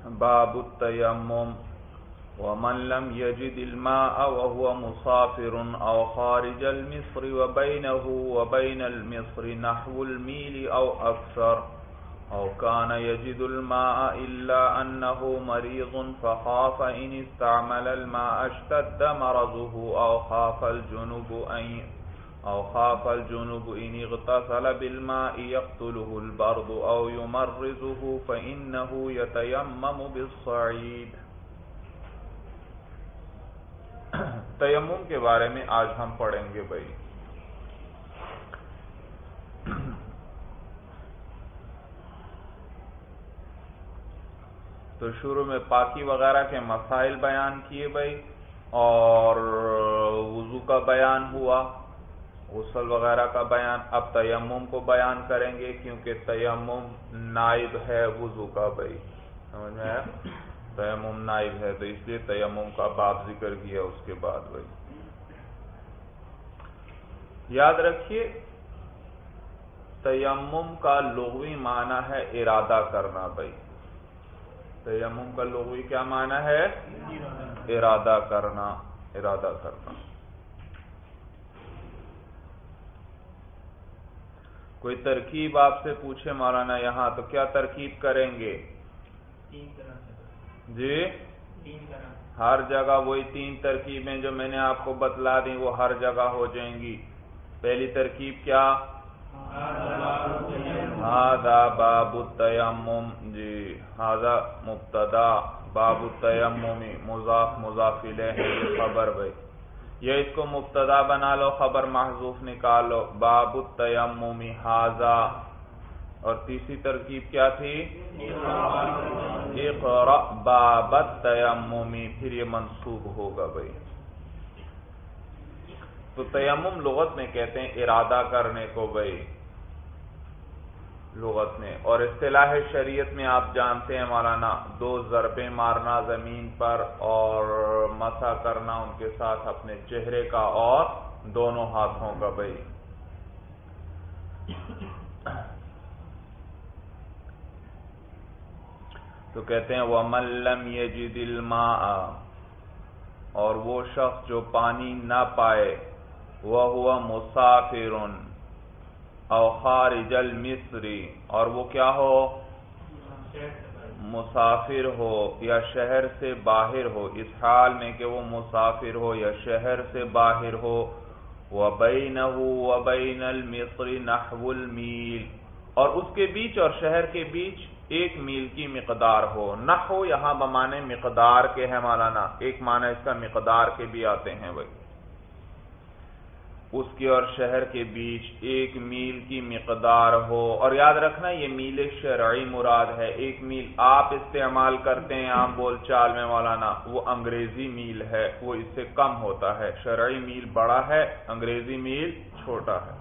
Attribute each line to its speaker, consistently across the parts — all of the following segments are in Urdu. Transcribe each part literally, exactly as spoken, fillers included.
Speaker 1: باب التيمم ومن لم يجد الماء وهو مسافر أو خارج المصر وبينه وبين المصر نحو الميل أو أكثر أو كان يجد الماء إلا أنه مريض فخاف إن استعمل الماء اشتد مرضه أو خاف الجنوب أن أو خاف الجنوب إن اغتسل بالماء يقتله البرد أو يمرضه فإنه يتيمم بالصعيد. تیمم کے بارے میں آج ہم پڑھیں گے بھائی. تو شروع میں پاکی وغیرہ کے مسائل بیان کیے بھائی اور وضو کا بیان ہوا، غسل وغیرہ کا بیان. اب تیمم کو بیان کریں گے کیونکہ تیمم نائب ہے وضو کا بھائی، سمجھ میں آیا؟ تیمم نائب ہے تو اس لیے تیمم کا باب ذکر کیا اس کے بعد بھائی. یاد رکھیے تیمم کا لغوی معنی ہے ارادہ کرنا بھائی. تیمم کا لغوی کیا معنی ہے؟ ارادہ کرنا، ارادہ کرنا. کوئی ترکیب آپ سے پوچھے مولانا یہاں تو کیا ترکیب کریں گے؟ جی ہر جگہ وہی تین ترکیبیں جو میں نے آپ کو بتلا دی وہ ہر جگہ ہو جائیں گی. پہلی ترکیب کیا؟ ہذا باب التیمم. جی ہذا مبتدا، باب التیمم مضاف مضاف الیہ خبر بھائی. یہ اس کو مبتدا بنا لو، خبر محذوف نکالو، باب التیمم ہذا. اور تیسری ترکیب کیا تھی؟ اقرأ باب التیمم، پھر یہ منصوب ہوگا بھائی. تو تیمم لغت میں کہتے ہیں ارادہ کرنے کو بھائی، لغت میں. اور اصطلاح شریعت میں آپ جانتے ہیں مولانا، دو ضربیں مارنا زمین پر اور مسح کرنا ان کے ساتھ اپنے چہرے کا اور دونوں ہاتھوں کا بھائی. تو کہتے ہیں وَمَن لَّمْ يَجِدِ الْمَاءَ، اور وہ شخص جو پانی نہ پائے، وَهُوَ مُسَافِرٌ او خارج المصر، اور وہ کیا ہو؟ مسافر ہو یا شہر سے باہر ہو. اس حال میں کہ وہ مسافر ہو یا شہر سے باہر ہو. وَبَيْنَهُ وَبَيْنَ الْمِصْرِ نَحْوُ الْمِيلِ، اور اس کے بیچ اور شہر کے بیچ ایک میل کی مقدار ہو. نحو یہاں بمانے مقدار کے ہے مولانا، ایک معنی اس کا مقدار کے بھی آتے ہیں بھائی. اس کے اور شہر کے بیچ ایک میل کی مقدار ہو. اور یاد رکھنا یہ میل شرعی مراد ہے. ایک میل آپ استعمال کرتے ہیں عام بول چال میں مولانا، وہ انگریزی میل ہے، وہ اس سے کم ہوتا ہے. شرعی میل بڑا ہے، انگریزی میل چھوٹا ہے.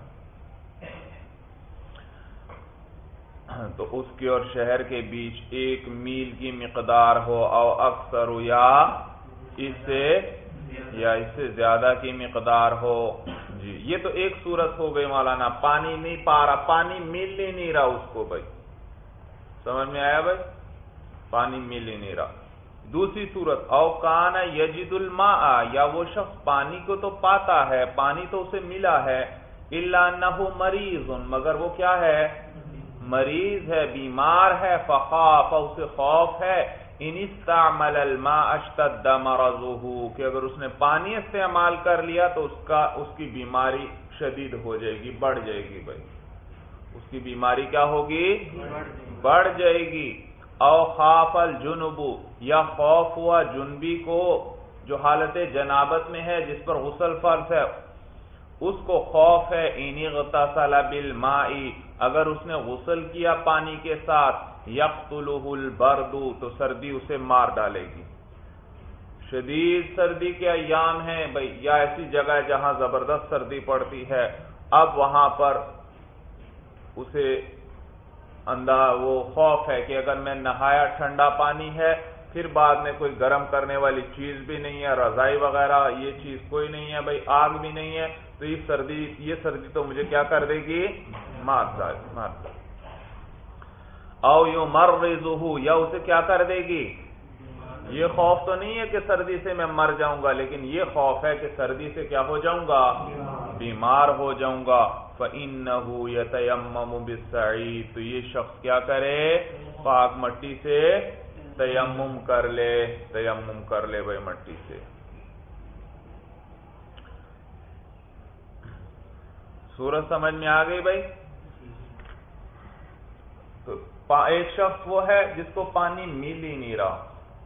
Speaker 1: تو اس کے اور شہر کے بیچ ایک میل کی مقدار ہو، او اکثر یا اس سے یا اس سے زیادہ کی مقدار ہو. جی یہ تو ایک صورت ہو گئی مولانا، پانی نہیں پا رہا، پانی مل ہی نہیں رہا اس کو بھائی. سمجھ میں آیا بھائی؟ پانی مل ہی نہیں رہا. دوسری صورت او کان یجد الماء، یا وہ شخص پانی کو تو پاتا ہے، پانی تو اسے ملا ہے، الا انہ مریض، مگر وہ کیا ہے؟ مریض ہے، بیمار ہے. فخاف، اسے خوف ہے، ان استعمل الماء اشتد مرضه، کہ اگر اس نے پانی استعمال کر لیا تو اس کا اس کی بیماری شدید ہو جائے گی، بڑھ جائے گی بھائی. اس کی بیماری کیا ہوگی؟ بڑھ جائے گی. او خاف الجنب، یا خوف ہوا جنبی کو جو حالت جنابت میں ہے، جس پر غسل فرض ہے، اس کو خوف ہے. ان اغتسل بالماء، اگر اس نے غسل کیا پانی کے ساتھ، یقتلہ البرد، تو سردی اسے مار ڈالے گی. شدید سردی کے ایام ہیں بھائی، یا ایسی جگہ ہے جہاں زبردست سردی پڑتی ہے، اب وہاں پر اسے اندھا وہ خوف ہے کہ اگر میں نہایا ٹھنڈا پانی ہے، پھر بعد میں کوئی گرم کرنے والی چیز بھی نہیں ہے، رضائی وغیرہ یہ چیز کوئی نہیں ہے بھائی، آگ بھی نہیں ہے، تو یہ سردی یہ سردی تو مجھے کیا کر دے گی؟ مار دے. او یمرضہ، یا اسے کیا کر دے گی؟ یہ خوف تو نہیں ہے کہ سردی سے میں مر جاؤں گا، لیکن یہ خوف ہے کہ سردی سے کیا ہو جاؤں گا؟ بیمار ہو جاؤں گا۔ فَإِنَّهُ يَتَيَمَّمُ بِالصَّعِيدِ، تو یہ شخص کیا کرے؟ پاک مٹی سے تیمم کر لے، تیمم کر لے بھائی مٹی سے۔ سورج سمجھ میں آ گئی بھائی؟ تو ایک شخص وہ ہے جس کو پانی مل ہی نہیں رہا،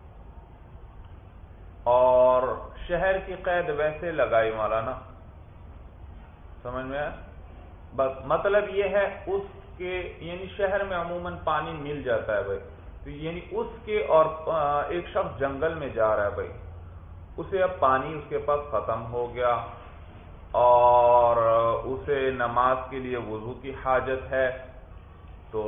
Speaker 1: اور شہر کی قید ویسے لگائی مولانا، سمجھ میں آیا؟ بس مطلب یہ ہے اس کے، یعنی شہر میں عموماً پانی مل جاتا ہے بھائی، تو یعنی اس کے، اور ایک شخص جنگل میں جا رہا ہے بھائی، اسے اب پانی اس کے پاس ختم ہو گیا، اور اسے نماز کے لیے وضو کی حاجت ہے، تو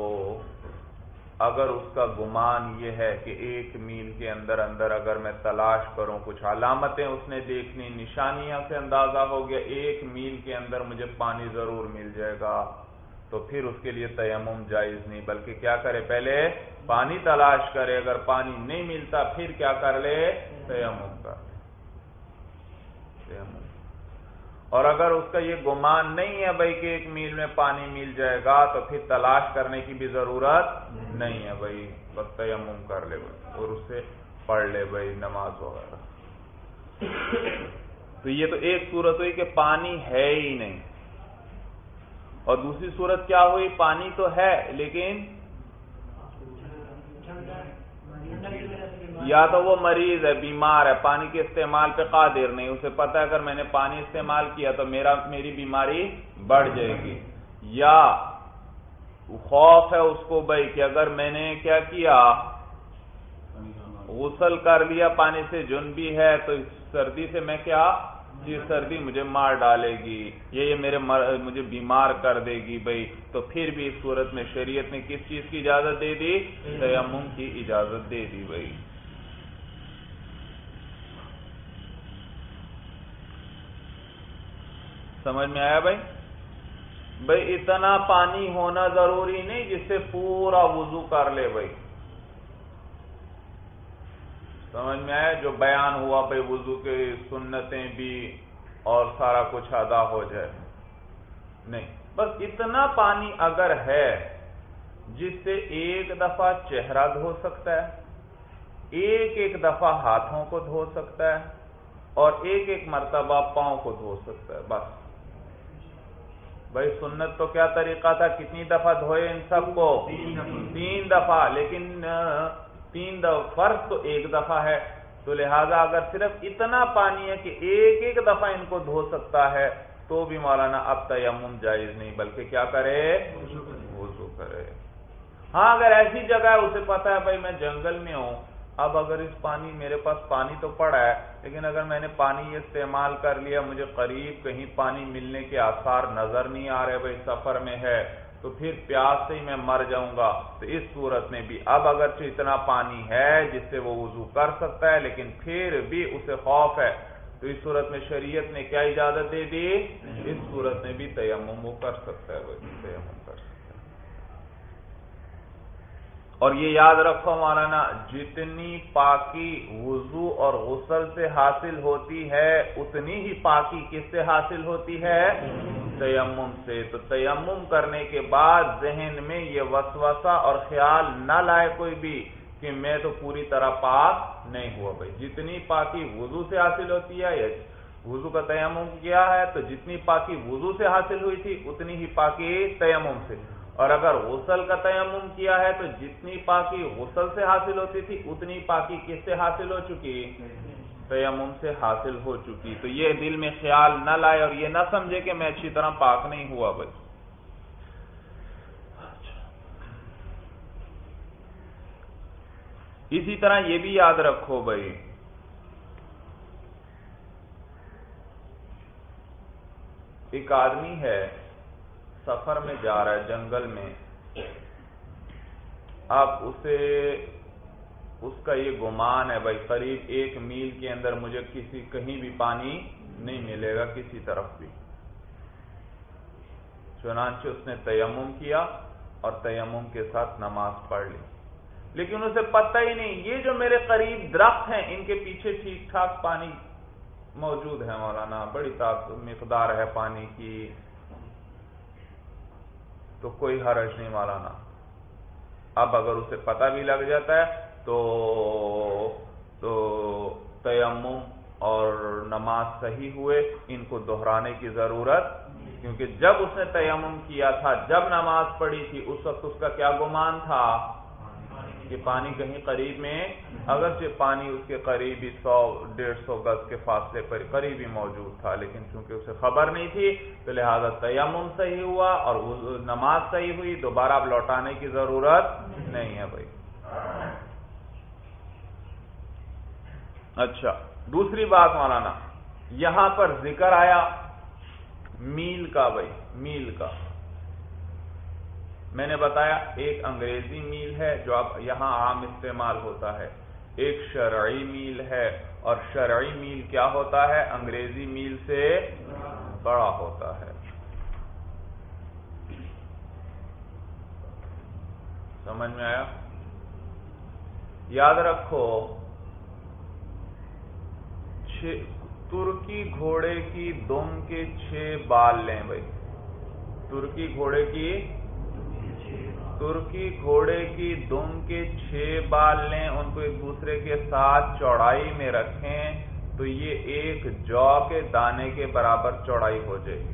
Speaker 1: اگر اس کا گمان یہ ہے کہ ایک میل کے اندر اندر اگر میں تلاش کروں، کچھ علامتیں اس نے دیکھنی، نشانیاں سے اندازہ ہو گیا ایک میل کے اندر مجھے پانی ضرور مل جائے گا، تو پھر اس کے لیے تیمم جائز نہیں، بلکہ کیا کرے؟ پہلے پانی تلاش کرے، اگر پانی نہیں ملتا پھر کیا کر لے؟ تیمم کر لے، تیمم۔ اور اگر اس کا یہ گمان نہیں ہے بھائی کہ ایک میل میں پانی مل جائے گا، تو پھر تلاش کرنے کی بھی ضرورت نہیں ہے بھائی، بس تیمم کر لے بھائی، اور اس سے پڑھ لے بھائی نماز وغیرہ۔ تو یہ تو ایک صورت ہوئی کہ پانی ہے ہی نہیں، اور دوسری صورت کیا ہوئی؟ پانی تو ہے لیکن یا تو وہ مریض ہے، بیمار ہے، پانی کے استعمال پہ قادر نہیں، اسے پتہ ہے اگر میں نے پانی استعمال کیا تو میرا میری بیماری بڑھ جائے گی، یا خوف ہے اس کو بھائی کہ اگر میں نے کیا کیا، غسل کر لیا پانی سے، جنبی ہے، تو سردی سے میں کیا، یہ سردی مجھے مار ڈالے گی، یہ یہ میرے مجھے بیمار کر دے گی بھائی، تو پھر بھی اس صورت میں شریعت نے کس چیز کی اجازت دے دی؟ تیمم کی اجازت دے دی بھائی۔ سمجھ میں آیا بھائی؟ بھائی اتنا پانی ہونا ضروری نہیں جس سے پورا وضو کر لے بھائی، سمجھ میں آیا؟ جو بیان ہوا بھائی وضو کے سنتیں بھی اور سارا کچھ ادا ہو جائے، نہیں، بس اتنا پانی اگر ہے جس سے ایک دفعہ چہرہ دھو سکتا ہے، ایک ایک دفعہ ہاتھوں کو دھو سکتا ہے، اور ایک ایک مرتبہ پاؤں کو دھو سکتا ہے، بس بھائی سنت تو کیا طریقہ تھا؟ کتنی دفعہ دھوئے ان سب کو؟ تین دفعہ، لیکن تین دفعہ فرض تو ایک دفعہ ہے، تو لہذا اگر صرف اتنا پانی ہے کہ ایک ایک دفعہ ان کو دھو سکتا ہے، تو بھی مولانا اب تیمم جائز نہیں، بلکہ کیا کرے؟ وضو کرے۔ ہاں اگر ایسی جگہ ہے اسے پتا ہے بھائی میں جنگل میں ہوں، اب اگر اس پانی میرے پاس پانی تو پڑا ہے، لیکن اگر میں نے پانی یہ استعمال کر لیا، مجھے قریب کہیں پانی ملنے کے آثار نظر نہیں آ رہے بھائی، سفر میں ہے، تو پھر پیاس سے ہی میں مر جاؤں گا، تو اس صورت میں بھی اب اگرچہ اتنا پانی ہے جس سے وہ وضو کر سکتا ہے، لیکن پھر بھی اسے خوف ہے، تو اس صورت میں شریعت نے کیا اجازت دے دی؟ اس صورت میں بھی تیمم وہ کر سکتا ہے بھائی، تیمم کر سکتا ہے۔ اور یہ یاد رکھو مولانا، جتنی پاکی وضو اور غسل سے حاصل ہوتی ہے، اتنی ہی پاکی کس سے حاصل ہوتی ہے؟ تیمم سے۔ تو تیمم کرنے کے بعد ذہن میں یہ وسوسہ اور خیال نہ لائے کوئی بھی کہ میں تو پوری طرح پاک نہیں ہوا بھائی، جتنی پاکی وضو سے حاصل ہوتی ہے، یا وضو کا تیمم کیا ہے تو جتنی پاکی وضو سے حاصل ہوئی تھی اتنی ہی پاکی تیمم سے، اور اگر غسل کا تیمم کیا ہے تو جتنی پاکی غسل سے حاصل ہوتی تھی اتنی پاکی کس سے حاصل ہو چکی؟ تیمم سے حاصل ہو چکی۔ تو یہ دل میں خیال نہ لائے اور یہ نہ سمجھے کہ میں اچھی طرح پاک نہیں ہوا بھائی۔ اسی طرح یہ بھی یاد رکھو بھائی، ایک آدمی ہے سفر میں جا رہا ہے جنگل میں، اب اسے اس کا یہ گمان ہے بھائی قریب ایک میل کے اندر مجھے کسی کہیں بھی پانی نہیں ملے گا کسی طرف بھی، چنانچہ اس نے تیمم کیا اور تیمم کے ساتھ نماز پڑھ لی، لیکن اسے پتہ ہی نہیں یہ جو میرے قریب درخت ہیں ان کے پیچھے ٹھیک ٹھاک پانی موجود ہے مولانا، بڑی مقدار ہے پانی کی، تو کوئی حرج نہیں مولانا۔ اب اگر اسے پتہ بھی لگ جاتا ہے تو تو تیمم اور نماز صحیح ہوئے، ان کو دہرانے کی ضرورت، کیونکہ جب اس نے تیمم کیا تھا، جب نماز پڑھی تھی، اس وقت اس کا کیا گمان تھا کہ پانی کہیں قریب میں، اگرچہ پانی اس کے قریب ہی سو ڈیڑھ سو گز کے فاصلے پر قریب ہی موجود تھا، لیکن چونکہ اسے خبر نہیں تھی تو لہذا تیمم صحیح ہوا اور نماز صحیح ہوئی، دوبارہ اب لوٹانے کی ضرورت نہیں ہے بھائی۔ اچھا، دوسری بات مولانا، یہاں پر ذکر آیا میل کا بھائی، میل کا میں نے بتایا ایک انگریزی میل ہے جو اب یہاں عام استعمال ہوتا ہے، ایک شرعی میل ہے، اور شرعی میل کیا ہوتا ہے؟ انگریزی میل سے بڑا ہوتا ہے۔ سمجھ میں آیا؟ یاد رکھو، ترکی گھوڑے کی دم کے چھ بال لیں بھائی، ترکی گھوڑے کی ترکی گھوڑے کی دم کے چھ بال لیں، ان کو ایک دوسرے کے ساتھ چوڑائی میں رکھیں تو یہ ایک جو کے دانے کے برابر چوڑائی ہو جائے گی۔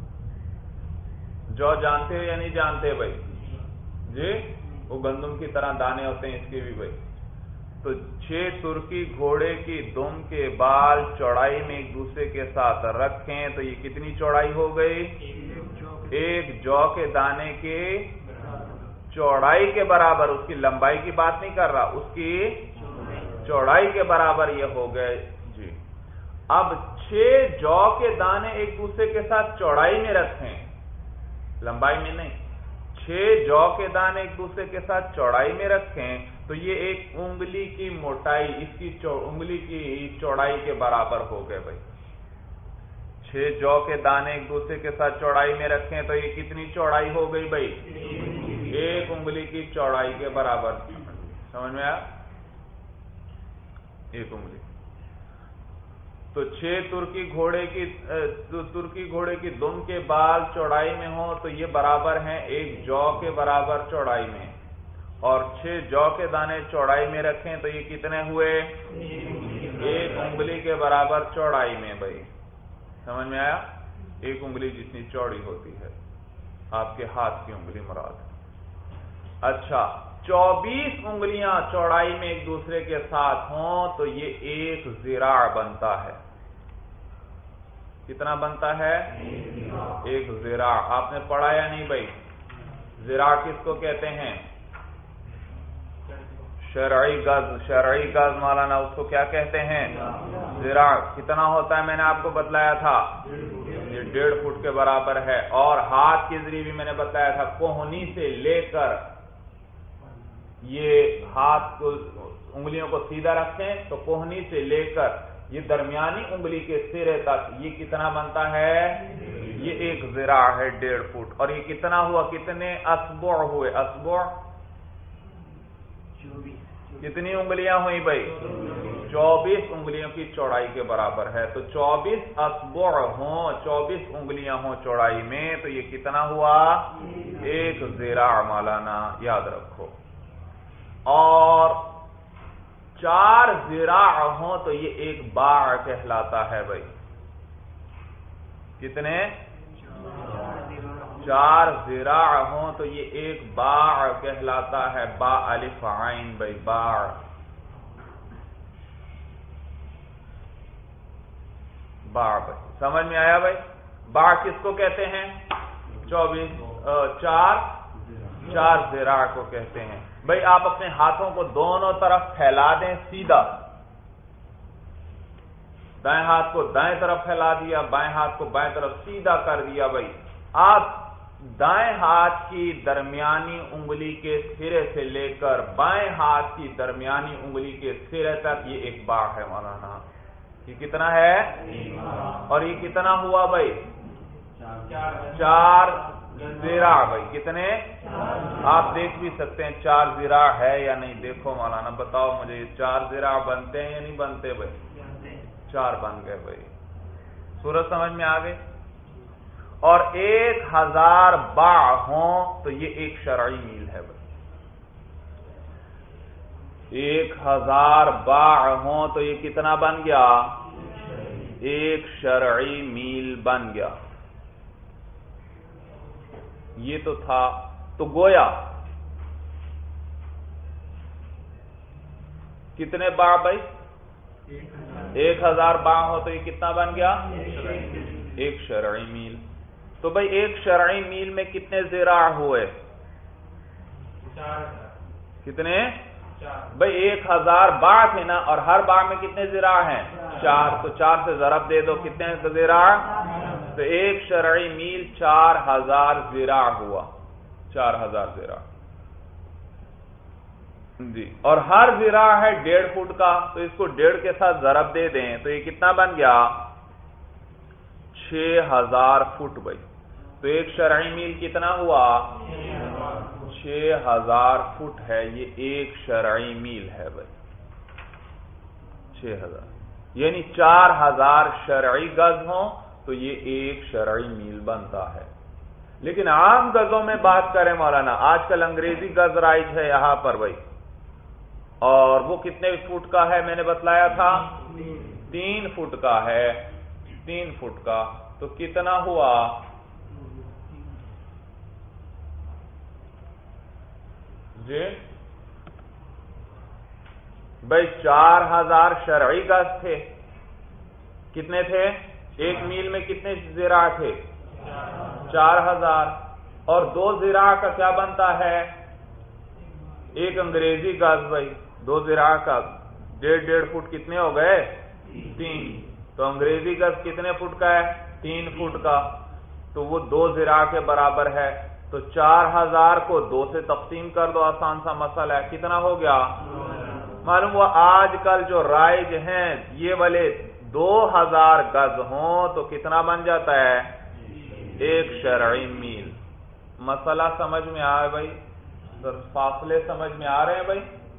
Speaker 1: جو جانتے ہو یا نہیں جانتے بھائی؟ جی، وہ گندم کی طرح دانے ہوتے ہیں اس کے بھی بھائی۔ تو چھ ترکی گھوڑے کی دم کے بال چوڑائی میں ایک دوسرے کے ساتھ رکھیں تو یہ کتنی چوڑائی ہو گئی؟ ایک جو کے دانے کے چوڑائی کے برابر، اس کی لمبائی کی بات نہیں کر رہا، اس کی چوڑائی کے برابر یہ ہو گئے جی۔ اب چھ جو کے دانے ایک دوسرے کے ساتھ چوڑائی میں رکھیں، لمبائی میں نہیں، چھ جو کے دانے ایک دوسرے کے ساتھ چوڑائی میں رکھیں تو یہ ایک انگلی کی موٹائی، اس کی انگلی کی چوڑائی کے برابر ہو گئے بھائی۔ چھ جو کے دانے ایک دوسرے کے ساتھ چوڑائی میں رکھیں تو یہ کتنی چوڑائی ہو گئی بھائی؟ ایک انگلی کی چوڑائی کے برابر۔ سمجھ میں آیا؟ ایک انگلی۔ تو چھ ترکی گھوڑے کی ترکی گھوڑے کی دم کے بال چوڑائی میں ہوں تو یہ برابر ہیں ایک جو کے برابر چوڑائی میں، اور چھ جو کے دانے چوڑائی میں رکھیں تو یہ کتنے ہوئے؟ ایک انگلی کے برابر چوڑائی میں بھائی۔ سمجھ میں آیا؟ ایک انگلی جتنی چوڑی ہوتی ہے، آپ کے ہاتھ کی انگلی مراد ہے۔ اچھا، چوبیس انگلیاں چوڑائی میں ایک دوسرے کے ساتھ ہوں تو یہ ایک ذراع بنتا ہے۔ کتنا بنتا ہے؟ ایک ذراع۔ آپ نے پڑھا یا نہیں بھائی؟ ذراع کس کو کہتے ہیں؟ شرعی گز، شرعی گز مولانا اس کو کیا کہتے ہیں؟ ذراع۔ کتنا ہوتا ہے میں نے آپ کو بتلایا تھا؟ یہ ڈیڑھ فٹ کے برابر ہے۔ اور ہاتھ کے ذریعے بھی میں نے بتلایا تھا، کوہنی سے لے کر یہ ہاتھ کو انگلیوں کو سیدھا رکھیں تو کوہنی سے لے کر یہ درمیانی انگلی کے سرے تک یہ کتنا بنتا ہے؟ یہ ایک ذراع ہے، ڈیڑھ فٹ۔ اور یہ کتنا ہوا؟ کتنے اسبوع ہوئے؟ اسبوع کتنی انگلیاں ہوئی بھائی؟ چوبیس انگلیوں کی چوڑائی کے برابر ہے۔ تو چوبیس اسبوع ہوں، چوبیس انگلیاں ہوں چوڑائی میں تو یہ کتنا ہوا؟ ایک ذراع مولانا، یاد رکھو۔ اور چار ذراع ہوں تو یہ ایک باع کہلاتا ہے بھائی۔ کتنے؟ چار ذراع ہوں تو یہ ایک باع کہلاتا ہے، با الف عین بھائی، باع۔ باع بھائی سمجھ میں آیا بھائی؟ باع کس کو کہتے ہیں؟ چوبیس چار چار ذراع کو کہتے ہیں بھائی۔ آپ اپنے ہاتھوں کو دونوں طرف پھیلا دیں سیدھا، دائیں ہاتھ کو دائیں طرف پھیلا دیا، بائیں ہاتھ کو بائیں طرف سیدھا کر دیا بھائی۔ آپ دائیں ہاتھ کی درمیانی انگلی کے سرے سے لے کر بائیں ہاتھ کی درمیانی انگلی کے سرے تک یہ ایک باع ہے مولانا۔ یہ کتنا ہے؟ اور یہ کتنا ہوا بھائی؟ چار زراع بھائی کتنے؟ آپ دیکھ بھی سکتے ہیں چار زراع ہے یا نہیں. دیکھو مولانا بتاؤ مجھے یہ چار زراع بنتے ہیں یا نہیں بنتے بھائی؟ چار بن گئے بھائی. سورج سمجھ میں آ گئی. اور ایک ہزار باع ہوں تو یہ ایک شرعی میل ہے بھائی. ایک ہزار باع ہوں تو یہ کتنا بن گیا؟ ایک شرعی میل بن گیا. یہ تو تھا. تو گویا کتنے باع بھائی؟ ایک ہزار باع ہو تو یہ کتنا بن گیا؟ ایک شرعی میل. تو بھائی ایک شرعی میل میں کتنے زراع ہوئے؟ کتنے بھائی؟ ایک ہزار باع تھے نا، اور ہر باع میں کتنے زراع ہیں؟ چار. تو چار سے ضرب دے دو، کتنے زراع؟ تو ایک شرعی میل چار ہزار زراع ہوا. چار ہزار زراع جی. اور ہر زراع ہے ڈیڑھ فٹ کا، تو اس کو ڈیڑھ کے ساتھ ضرب دے دیں تو یہ کتنا بن گیا؟ چھ ہزار فٹ بھائی. تو ایک شرعی میل کتنا ہوا؟ چھ ہزار فٹ ہے. یہ ایک شرعی میل ہے بھائی. چھ ہزار یعنی چار ہزار شرعی گز ہوں تو یہ ایک شرعی میل بنتا ہے. لیکن عام گزوں میں بات کریں مولانا، آج کل انگریزی گز رائج ہے یہاں پر بھائی، اور وہ کتنے فٹ کا ہے میں نے بتلایا تھا؟ تین فٹ کا ہے. تین فٹ کا تو کتنا ہوا؟ جی بھائی چار ہزار شرعی گز تھے. کتنے تھے؟ ایک میل میں کتنے زراع تھے؟ چار ہزار. اور دو زراع کا کیا بنتا ہے؟ ایک انگریزی گز بھائی. دو زراع کا ڈیڑھ ڈیڑھ فٹ کتنے ہو گئے؟ تین. تو انگریزی گز کتنے فٹ کا ہے؟ تین فٹ کا. تو وہ دو زراع کے برابر ہے. تو چار ہزار کو دو سے تقسیم کر دو، آسان سا مسئلہ ہے. کتنا ہو گیا؟ معلوم ہوا آج کل جو رائج ہیں یہ والے دو ہزار گز ہوں تو کتنا بن جاتا ہے؟ ایک شرعی میل. مسئلہ سمجھ میں آئے بھائی؟ فاصلے سمجھ میں آ رہے ہیں بھائی؟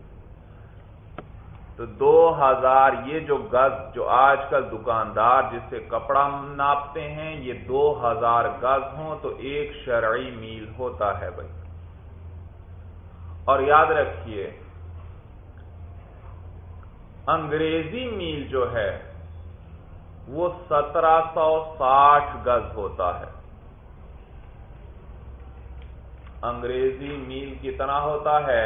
Speaker 1: تو دو ہزار یہ جو گز جو آج کل دکاندار جس سے کپڑا ناپتے ہیں، یہ دو ہزار گز ہوں تو ایک شرعی میل ہوتا ہے بھائی. اور یاد رکھیے انگریزی میل جو ہے وہ سترہ سو ساٹھ گز ہوتا ہے. انگریزی میل کتنا ہوتا ہے؟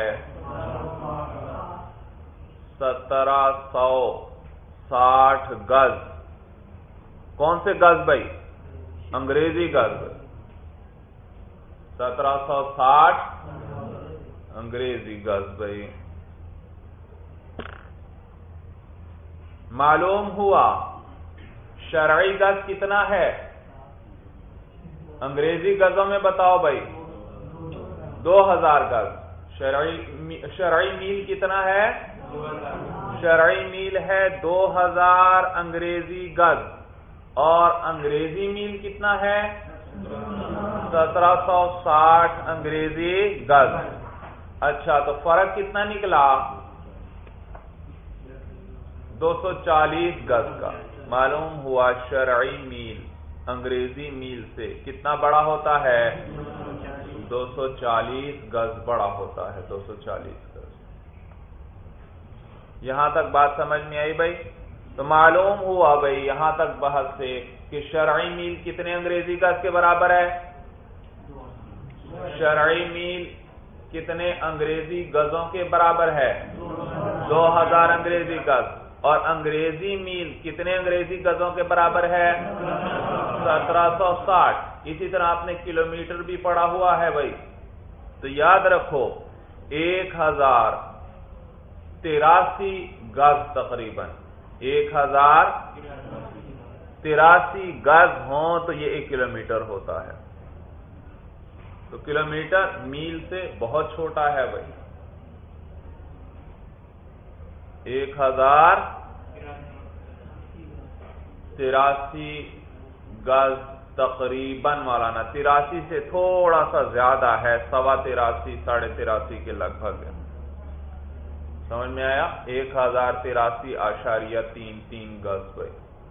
Speaker 1: سترہ سو ساٹھ گز. کون سے گز بھائی؟ انگریزی گز. سترہ سو ساٹھ انگریزی گز بھائی. معلوم ہوا شرعی گز کتنا ہے؟ انگریزی گزوں میں بتاؤ بھائی. دو ہزار گز. شرعی شرعی میل کتنا ہے؟ شرعی میل ہے دو ہزار انگریزی گز. اور انگریزی میل کتنا ہے؟ سترہ سو ساٹھ انگریزی گز. اچھا تو فرق کتنا نکلا؟ دو سو چالیس گز کا. معلوم ہوا شرعی میل انگریزی میل سے کتنا بڑا ہوتا ہے؟ دو سو چالیس گز بڑا ہوتا ہے. دو سو چالیس گز. یہاں تک بات سمجھ میں آئی بھائی؟ تو معلوم ہوا بھائی یہاں تک بحث سے کہ شرعی میل کتنے انگریزی گز کے برابر ہے؟ شرعی میل کتنے انگریزی گزوں کے برابر ہے؟ دو ہزار انگریزی گز. اور انگریزی میل کتنے انگریزی گزوں کے برابر ہے؟ سترہ سو ساٹھ. اسی طرح آپ نے کلومیٹر بھی پڑھا ہوا ہے بھائی. تو یاد رکھو ایک ہزار تراسی گز تقریباً ایک ہزار تراسی گز ہوں تو یہ ایک کلومیٹر ہوتا ہے. تو کلومیٹر میل سے بہت چھوٹا ہے بھائی. ایک ہزار تراسی گز تقریباً مولانا تراسی سے تھوڑا سا زیادہ ہے، سوا تراسی ساڑھے تراسی کے لگ بھگ ہے. سمجھ میں آیا؟ ایک ہزار تراسی اشاریہ تین تین گز بھائی.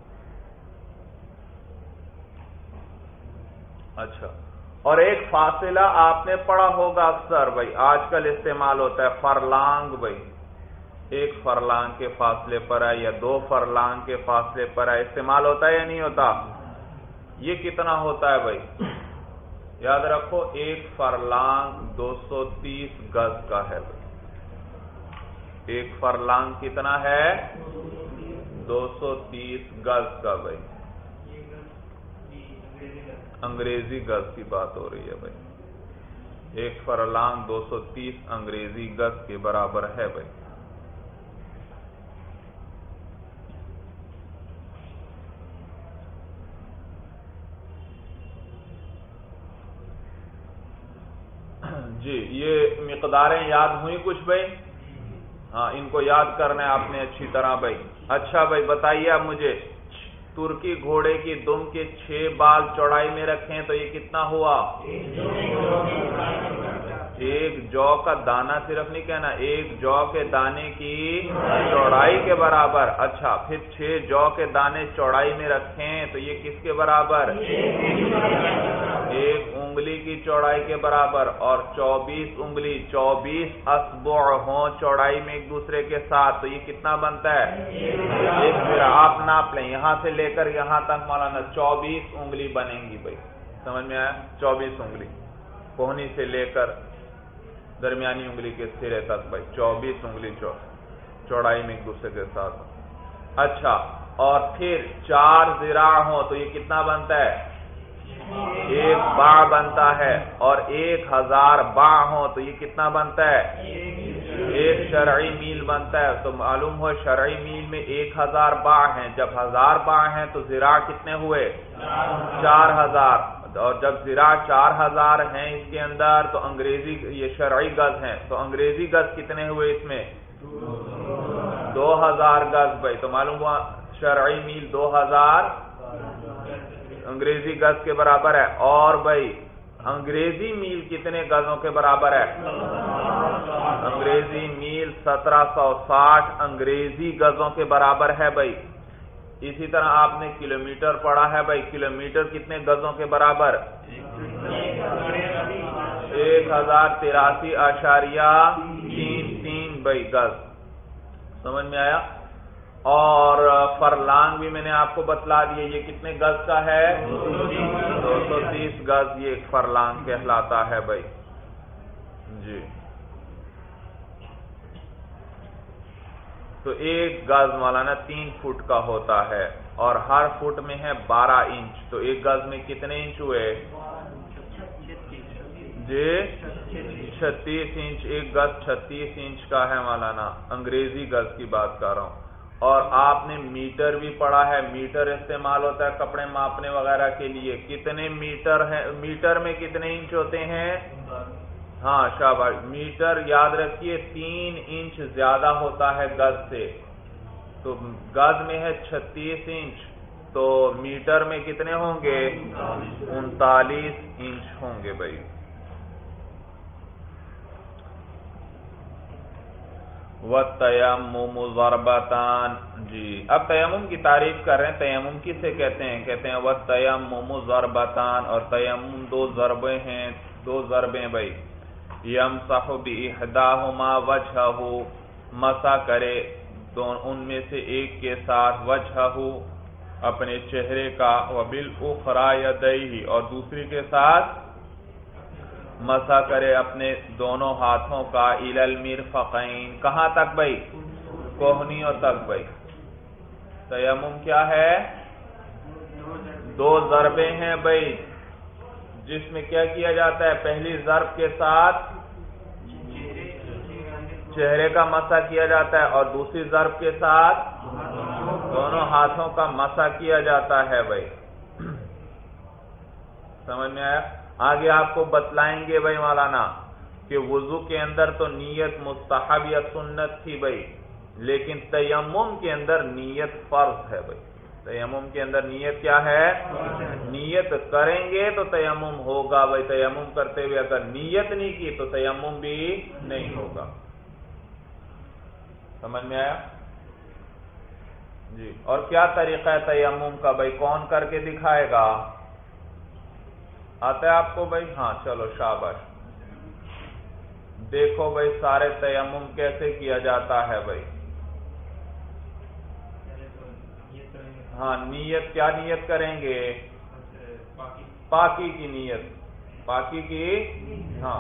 Speaker 1: اچھا، اور ایک فاصلہ آپ نے پڑھا ہوگا اکثر بھائی، آج کل استعمال ہوتا ہے فرلانگ بھائی. ایک فرلانگ کے فاصلے پر ہے یا دو فرلانگ کے فاصلے پر ہے، استعمال ہوتا ہے یا نہیں ہوتا؟ یہ کتنا ہوتا ہے بھائی؟ یاد رکھو ایک فرلانگ دو سو تیس گز کا ہے بھائی. ایک فرلانگ کتنا ہے؟ دو سو تیس گز کا بھائی. انگریزی گز کی بات ہو رہی ہے بھائی. ایک فرلانگ دو سو تیس انگریزی گز کے برابر ہے بھائی. جی، یہ مقداریں یاد ہوئی کچھ بھائی؟ ہاں، ان کو یاد کرنا ہے آپ نے اچھی طرح بھائی. اچھا بھائی بتائیے اب مجھے، ترکی گھوڑے کی دم کے چھ بال چوڑائی میں رکھیں تو یہ کتنا ہوا؟ ایک جو کا دانہ صرف نہیں کہنا، ایک جو کے دانے کی چوڑائی کے برابر. اچھا، پھر چھ جو کے دانے چوڑائی میں رکھیں تو یہ کس کے برابر؟ ایک انگلی کی چوڑائی کے برابر. اور چوبیس انگلی چوبیس اصبع ہوں چوڑائی میں ایک دوسرے کے ساتھ تو یہ کتنا بنتا ہے؟ ایک ذرا آپ ناپ لیں، یہاں سے لے کر یہاں تک مولانا چوبیس انگلی بنیں گی بھائی. سمجھ میں آیا؟ چوبیس انگلی کوہنی سے لے کر درمیانی انگلی کے سرے تک بھائی، چوبیس انگلی چوڑائی میں ایک دوسرے کے ساتھ. اچھا، اور پھر چار ذراع ہوں تو یہ کتنا بنتا ہے؟ ایک باع بنتا ہے. اور ایک ہزار باع ہوں تو یہ کتنا بنتا ہے؟ ایک شرعی میل بنتا ہے. تو معلوم ہو شرعی میل میں ایک ہزار باع ہیں. جب ہزار باع ہیں تو ذراع کتنے ہوئے؟ چار ہزار. اور جب ذراع چار ہزار ہیں اس کے اندر تو انگریزی یہ شرعی گز ہیں تو انگریزی گز کتنے ہوئے اس میں؟ دو ہزار گز بھائی. تو معلوم ہوا شرعی میل دو ہزار انگریزی گز کے برابر ہے. اور بھائی انگریزی میل کتنے گزوں کے برابر ہے؟ انگریزی میل سترہ سو ساٹھ انگریزی گزوں کے برابر ہے بھائی. اسی طرح آپ نے کلومیٹر پڑھا ہے بھائی، کلومیٹر کتنے گزوں کے برابر؟ ایک ہزار تراسی اشاریہ تین تین بھائی گز. سمجھ میں آیا؟ اور فرلانگ بھی میں نے آپ کو بتلا دیا، یہ کتنے گز کا ہے؟ دو سو تیس گز یہ ایک فرلانگ کہلاتا ہے بھائی. جی، تو ایک گز مولانا تین فٹ کا ہوتا ہے اور ہر فٹ میں ہے بارہ انچ. تو ایک گز میں کتنے انچ ہوئے؟ جی چھتیس انچ. ایک گز چھتیس انچ کا ہے مولانا، انگریزی گز کی بات کر رہا ہوں. اور آپ نے میٹر بھی پڑھا ہے، میٹر استعمال ہوتا ہے کپڑے ماپنے وغیرہ کے لیے. کتنے میٹر ہیں؟ میٹر میں کتنے انچ ہوتے ہیں؟ ہاں شاباش. میٹر یاد رکھیے تین انچ زیادہ ہوتا ہے گز سے. تو گز میں ہے چھتیس انچ تو میٹر میں کتنے ہوں گے؟ انتالیس انچ ہوں گے بھائی. وَالتَّيَمُّمُ ضَرْبَتَانِ. جی اب تیمم کی تعریف کر رہے ہیں. تیمم کسے کہتے ہیں؟ کہتے ہیں وَالتَّيَمُّمُ ضَرْبَتَانِ. اور تیمم دو ضربیں ہیں، دو ضربیں بھائی. یمسح بإحداہما وجہہ، مسح کرے ان میں سے ایک کے ساتھ وجہہ اپنے چہرے کا، وبالأخرى یدیہ اور دوسری کے ساتھ مسح کرے اپنے دونوں ہاتھوں کا، الی المرفقین. کہاں تک بھائی؟ کوہنیوں تک بھائی. تیمم کیا ہے؟ دو ضربیں ہیں بھائی، جس میں کیا کیا جاتا ہے؟ پہلی ضرب کے ساتھ چہرے کا مسح کیا جاتا ہے اور دوسری ضرب کے ساتھ دونوں ہاتھوں کا مسح کیا جاتا ہے بھائی. سمجھ میں آیا؟ آگے آپ کو بتلائیں گے بھائی مولانا کہ وضو کے اندر تو نیت مستحب یا سنت تھی بھائی، لیکن تیمم کے اندر نیت فرض ہے بھائی. تیمم کے اندر نیت کیا ہے؟ نیت کریں گے تو تیمم ہوگا بھائی، تیمم کرتے ہوئے اگر نیت نہیں کی تو تیمم بھی نہیں ہوگا. سمجھ میں آیا؟ جی. اور کیا طریقہ ہے تیمم کا بھائی؟ کون کر کے دکھائے گا؟ آتا ہے آپ کو بھائی؟ ہاں چلو شاباش. دیکھو بھائی سارے تیمم کیسے کیا جاتا ہے بھائی. ہاں نیت کیا نیت کریں گے؟ پاکی کی نیت. پاکی کی. ہاں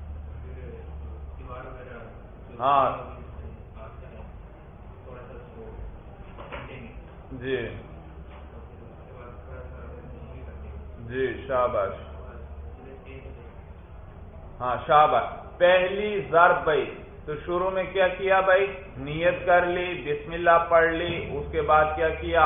Speaker 1: ہاں جی جی شاباش. ہاں شاباش. پہلی ضرب بھائی تو شروع میں کیا کیا بھائی؟ نیت کر لی، بسم اللہ پڑھ لی، اس کے بعد کیا کیا؟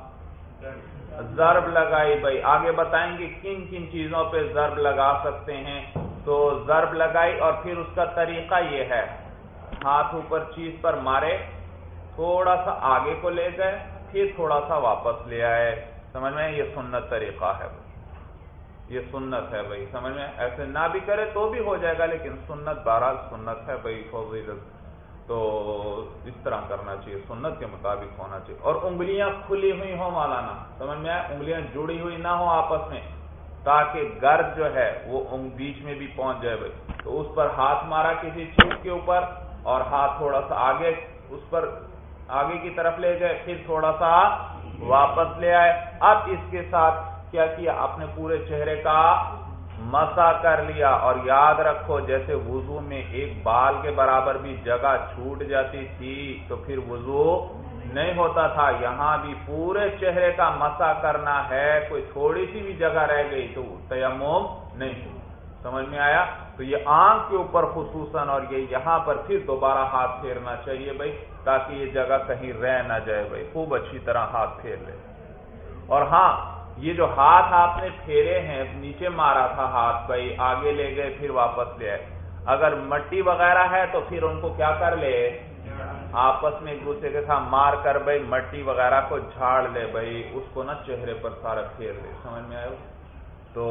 Speaker 1: ضرب لگائی بھائی. آگے بتائیں گے کن کن چیزوں پہ ضرب لگا سکتے ہیں. تو ضرب لگائی اور پھر اس کا طریقہ یہ ہے، ہاتھ اوپر چیز پر مارے، تھوڑا سا آگے کو لے گئے، پھر تھوڑا سا واپس لے آئے. سمجھ میں؟ یہ سنت طریقہ ہے بھائی، یہ سنت ہے بھائی. سمجھ میں؟ ایسے نہ بھی کرے تو بھی ہو جائے گا، لیکن سنت بہرحال سنت ہے بھائی. فضیلت تو اس طرح کرنا چاہیے، سنت کے مطابق ہونا چاہیے. اور انگلیاں کھلی ہوئی ہوں مولانا. سمجھ میں آئے؟ انگلیاں جڑی ہوئی نہ ہوں آپس میں، تاکہ گرد جو ہے وہ بیچ میں بھی پہنچ جائے بھائی. تو اس پر ہاتھ مارا کسی چیز کے اوپر اور ہاتھ تھوڑا سا آگے اس پر آگے کی طرف لے گئے، پھر تھوڑا سا واپس لے آئے. اب اس کے ساتھ کیا کیا؟ اپنے پورے چہرے کا مسح کر لیا. اور یاد رکھو جیسے وضو میں ایک بال کے برابر بھی جگہ چھوٹ جاتی تھی تو پھر وضو نہیں ہوتا تھا، یہاں بھی پورے چہرے کا مسح کرنا ہے. کوئی تھوڑی سی بھی جگہ رہ گئی تو تیمم نہیں. سمجھ میں آیا؟ تو یہ آنکھ کے اوپر خصوصاً اور یہ یہاں پر پھر دوبارہ ہاتھ پھیرنا چاہیے بھائی، تاکہ یہ جگہ کہیں رہ نہ جائے بھائی. خوب اچھی طرح ہاتھ پھیر لے. اور ہاں یہ جو ہاتھ آپ نے پھیرے ہیں، نیچے مارا تھا ہاتھ بھائی، آگے لے گئے پھر واپس لے آئے. اگر مٹی وغیرہ ہے تو پھر ان کو کیا کر لے؟ آپس میں ایک دوسرے کے ساتھ مار کر بھائی مٹی وغیرہ کو جھاڑ لے بھائی، اس کو نا چہرے پر سارا پھیر لے. سمجھ میں آئے؟ تو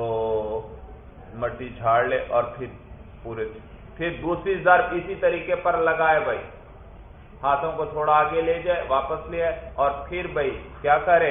Speaker 1: مٹی جھاڑ لے اور پھر پورے پھر دوسری ضرب اسی طریقے پر لگائے بھائی، ہاتھوں کو تھوڑا آگے لے جائے، واپس لے آئے اور پھر بھائی کیا کرے؟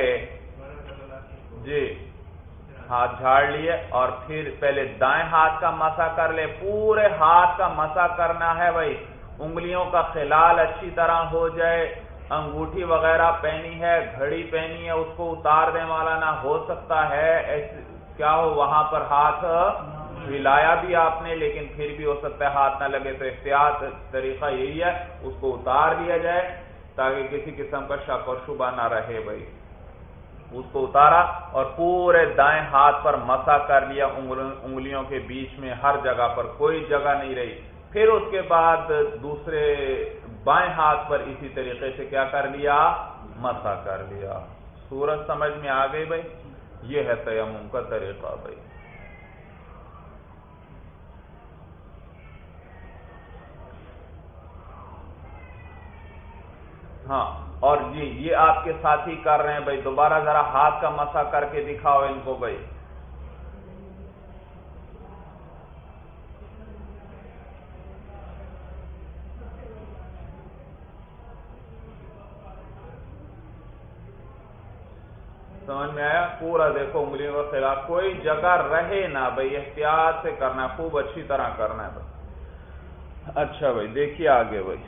Speaker 1: جی ہاتھ جھاڑ لیے اور پھر پہلے دائیں ہاتھ کا مسح کر لے. پورے ہاتھ کا مسح کرنا ہے بھائی، انگلیوں کا خلال اچھی طرح ہو جائے. انگوٹھی وغیرہ پہنی ہے، گھڑی پہنی ہے، اس کو اتار دے مولانا. ہو سکتا ہے کیا ہو وہاں پر ہاتھ ہلایا بھی آپ نے، لیکن پھر بھی ہو سکتا ہے ہاتھ نہ لگے. تو احتیاط طریقہ یہی ہے، اس کو اتار دیا جائے تاکہ کسی قسم کا شک اور شبہ نہ رہے بھائی. اس کو اتارا اور پورے دائیں ہاتھ پر مسح کر لیا، انگلیوں کے بیچ میں ہر جگہ پر کوئی جگہ نہیں رہی. پھر اس کے بعد دوسرے بائیں ہاتھ پر اسی طریقے سے کیا کر لیا؟ مسح کر لیا. صورت سمجھ میں آ گئی بھائی؟ یہ ہے تیمم کا طریقہ بھائی. ہاں اور جی یہ آپ کے ساتھی کر رہے ہیں بھائی، دوبارہ ذرا ہاتھ کا مسح کر کے دکھاؤ ان کو بھائی. سمجھ میں آیا؟ پورا دیکھو انگلیوں کے خلاف کوئی جگہ رہے نہ بھائی، احتیاط سے کرنا ہے، خوب اچھی طرح کرنا ہے بھائی. اچھا بھائی دیکھیے آگے بھائی.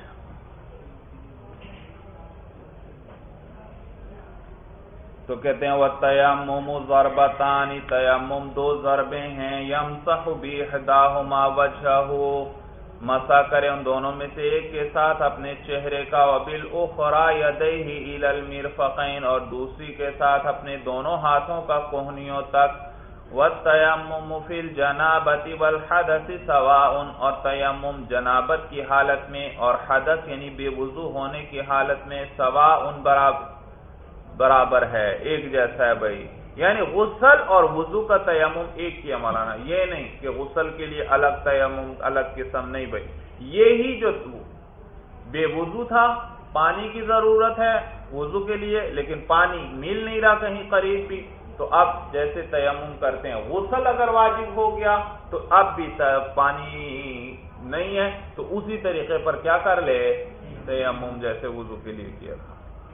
Speaker 1: تو کہتے ہیں وَالتَّيَمُّمُ ضَرْبَتَانِ، تیمم دو ضربیں ہیں. يَمْسَحُ بِإِحْدَاهُمَا وَجْهَهُ، مسح کرے ان دونوں میں سے ایک کے ساتھ اپنے چہرے کا، وَبِالْأُخْرَى يَدَيْهِ إِلَى الْمِرْفَقَيْنِ، اور دوسری کے ساتھ اپنے دونوں ہاتھوں کا کوہنیوں تک. وَالتَّيَمُّمُ فِي الْجَنَابَةِ وَالْحَدَثِ سَوَاءٌ، اور تیمم جنابت کی حالت میں اور حدث یعنی بے وضو ہونے کی حالت میں سواء برابر برابر ہے، ایک جیسا ہے بھائی. یعنی غسل اور وضو کا تیمم ایک کیا مولانا، یہ نہیں کہ غسل کے لیے الگ تیمم الگ قسم نہیں بھائی. یہی جو بے وضو تھا، پانی کی ضرورت ہے، وضو کے لیے، لیکن پانی مل نہیں رہا کہیں قریب بھی، تو اب جیسے تیمم کرتے ہیں، غسل اگر واجب ہو گیا تو اب بھی پانی نہیں ہے تو اسی طریقے پر کیا کر لے، تیمم جیسے وضو کے لیے کیا تھا۔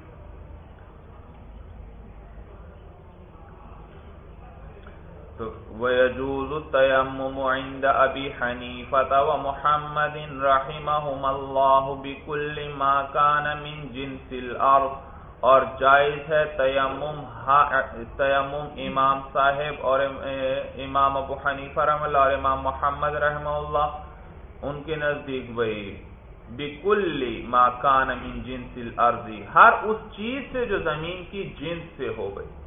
Speaker 1: تو وَيَجُوزُ التَّيَمُّمُ عِنْدَ أَبِي حَنِيفَةَ وَمُحَمَّدٍ رَحِمَهُمَ اللَّهُ بِكُلِّ مَا كَانَ مِنْ جِنْسِ الْأَرْضِ، اور جائز ہے تیمم تیمم امام صاحب اور امام ابو حنیفہ رحمہ اللہ اور امام محمد رحمہ اللہ ان کے نزدیک بھائی بِكُلِّ مَا كَانَ مِنْ جِنْسِ الْأَرْضِ، ہر اس چیز سے جو زمین کی جنس سے ہو گئی۔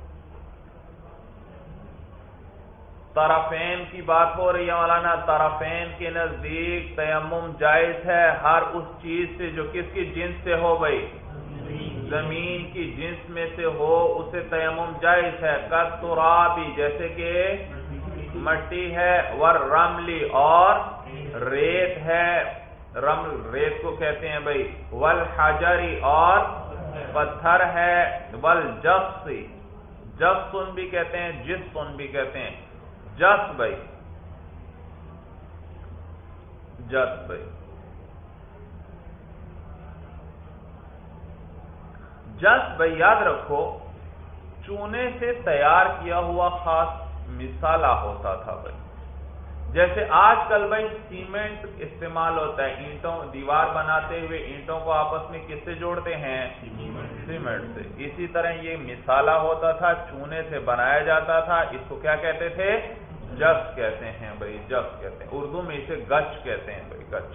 Speaker 1: طرفین کی بات ہو رہی ہے مولانا، طرفین کے نزدیک تیمم جائز ہے ہر اس چیز سے جو کس کی جنس سے ہو گئی، زمین کی جنس میں سے ہو، اسے تیمم جائز ہے۔ کالترابی، جیسے کہ مٹی ہے، والرملی، اور ریت ہے، رمل ریت کو کہتے ہیں بھائی، والحجری، اور پتھر ہے، والجصی، جصن بھی کہتے ہیں، جصن بھی کہتے ہیں، جس بھائی جس بھائی جس بھائی یاد رکھو چونے سے تیار کیا ہوا خاص مسالہ ہوتا تھا بھائی، جیسے آج کل بھائی سیمنٹ استعمال ہوتا ہے، اینٹوں دیوار بناتے ہوئے اینٹوں کو آپس میں کس سے جوڑتے ہیں، سیمنٹ سے۔ اسی طرح یہ مسالہ ہوتا تھا، چونے سے بنایا جاتا تھا، اس کو کیا کہتے تھے، جس کہتے ہیں بھائی، جس کہتے ہیں، اردو میں اسے گچ کہتے ہیں بھائی، گچ۔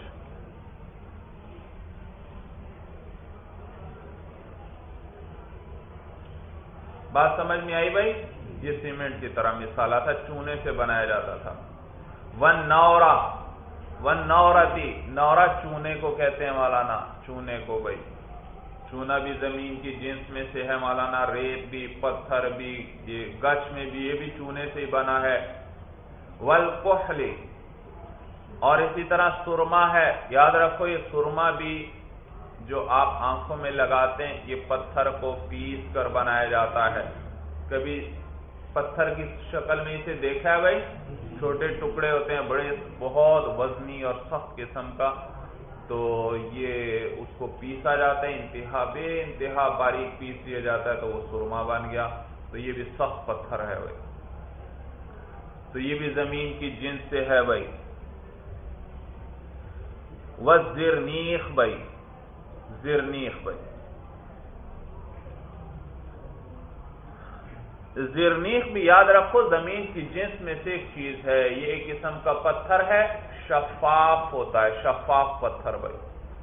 Speaker 1: بات سمجھ میں آئی بھائی؟ یہ سیمنٹ کی طرح مسالہ تھا، چونے سے بنایا جاتا تھا۔ ون نورا، ون نورتی، نورا چونے کو کہتے ہیں مولانا، چونے کو بھائی، چونا بھی زمین کی جنس میں سے ہے مولانا، ریت بھی، پتھر بھی، یہ گچ میں بھی، یہ بھی چونے سے ہی بنا ہے۔ والکحل، اور اسی طرح سرما ہے، یاد رکھو یہ سرما بھی جو آپ آنکھوں میں لگاتے ہیں، یہ پتھر کو پیس کر بنایا جاتا ہے۔ کبھی پتھر کی شکل میں اسے دیکھا ہے بھائی، چھوٹے ٹکڑے ہوتے ہیں، بڑے بہت وزنی اور سخت قسم کا، تو یہ اس کو پیسا جاتا ہے، انتہا بے انتہا باریک پیس لیا جاتا ہے، تو وہ سرما بن گیا۔ تو یہ بھی سخت پتھر ہے بھائی، تو یہ بھی زمین کی جنس سے ہے بھائی۔ والزرنیخ بھائی، زرنیخ بھائی، زرنیخ بھی یاد رکھو زمین کی جنس میں سے ایک چیز ہے، یہ ایک قسم کا پتھر ہے، شفاف ہوتا ہے، شفاف پتھر بھائی،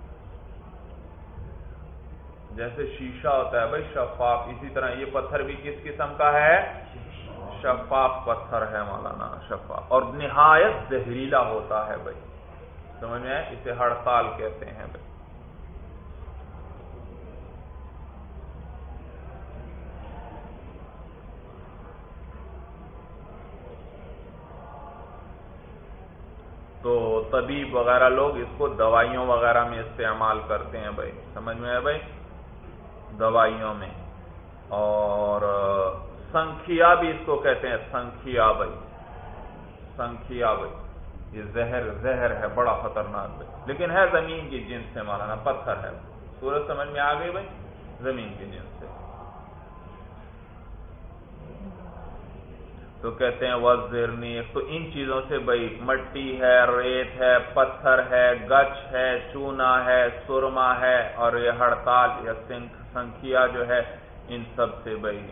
Speaker 1: جیسے شیشہ ہوتا ہے بھائی شفاف، اسی طرح یہ پتھر بھی کس قسم کا ہے، شفاف پتھر ہے مولانا، شفاف، اور نہایت زہریلا ہوتا ہے بھائی، سمجھ میں آئے؟ اسے ہڑتال کہتے ہیں بھائی۔ تو طبیب وغیرہ لوگ اس کو دوائیوں وغیرہ میں استعمال کرتے ہیں بھائی، سمجھ میں آئے بھائی، دوائیوں میں۔ اور سنکھیا بھی اس کو کہتے ہیں، سنکھیا بھائی، سنکھیا بھائی، یہ زہر زہر ہے بڑا خطرناک بھائی، لیکن ہے زمین کی جنس سے مولانا، پتھر ہے، صورت سمجھ میں آ گئی بھائی، زمین کی جنس سے۔ تو کہتے ہیں وزرنیخ، تو ان چیزوں سے بھائی مٹی ہے، ریت ہے، پتھر ہے، گچ ہے، چونا ہے، سرما ہے، اور یہ ہڑتال یا سنکھیا جو ہے، ان سب سے بھائی۔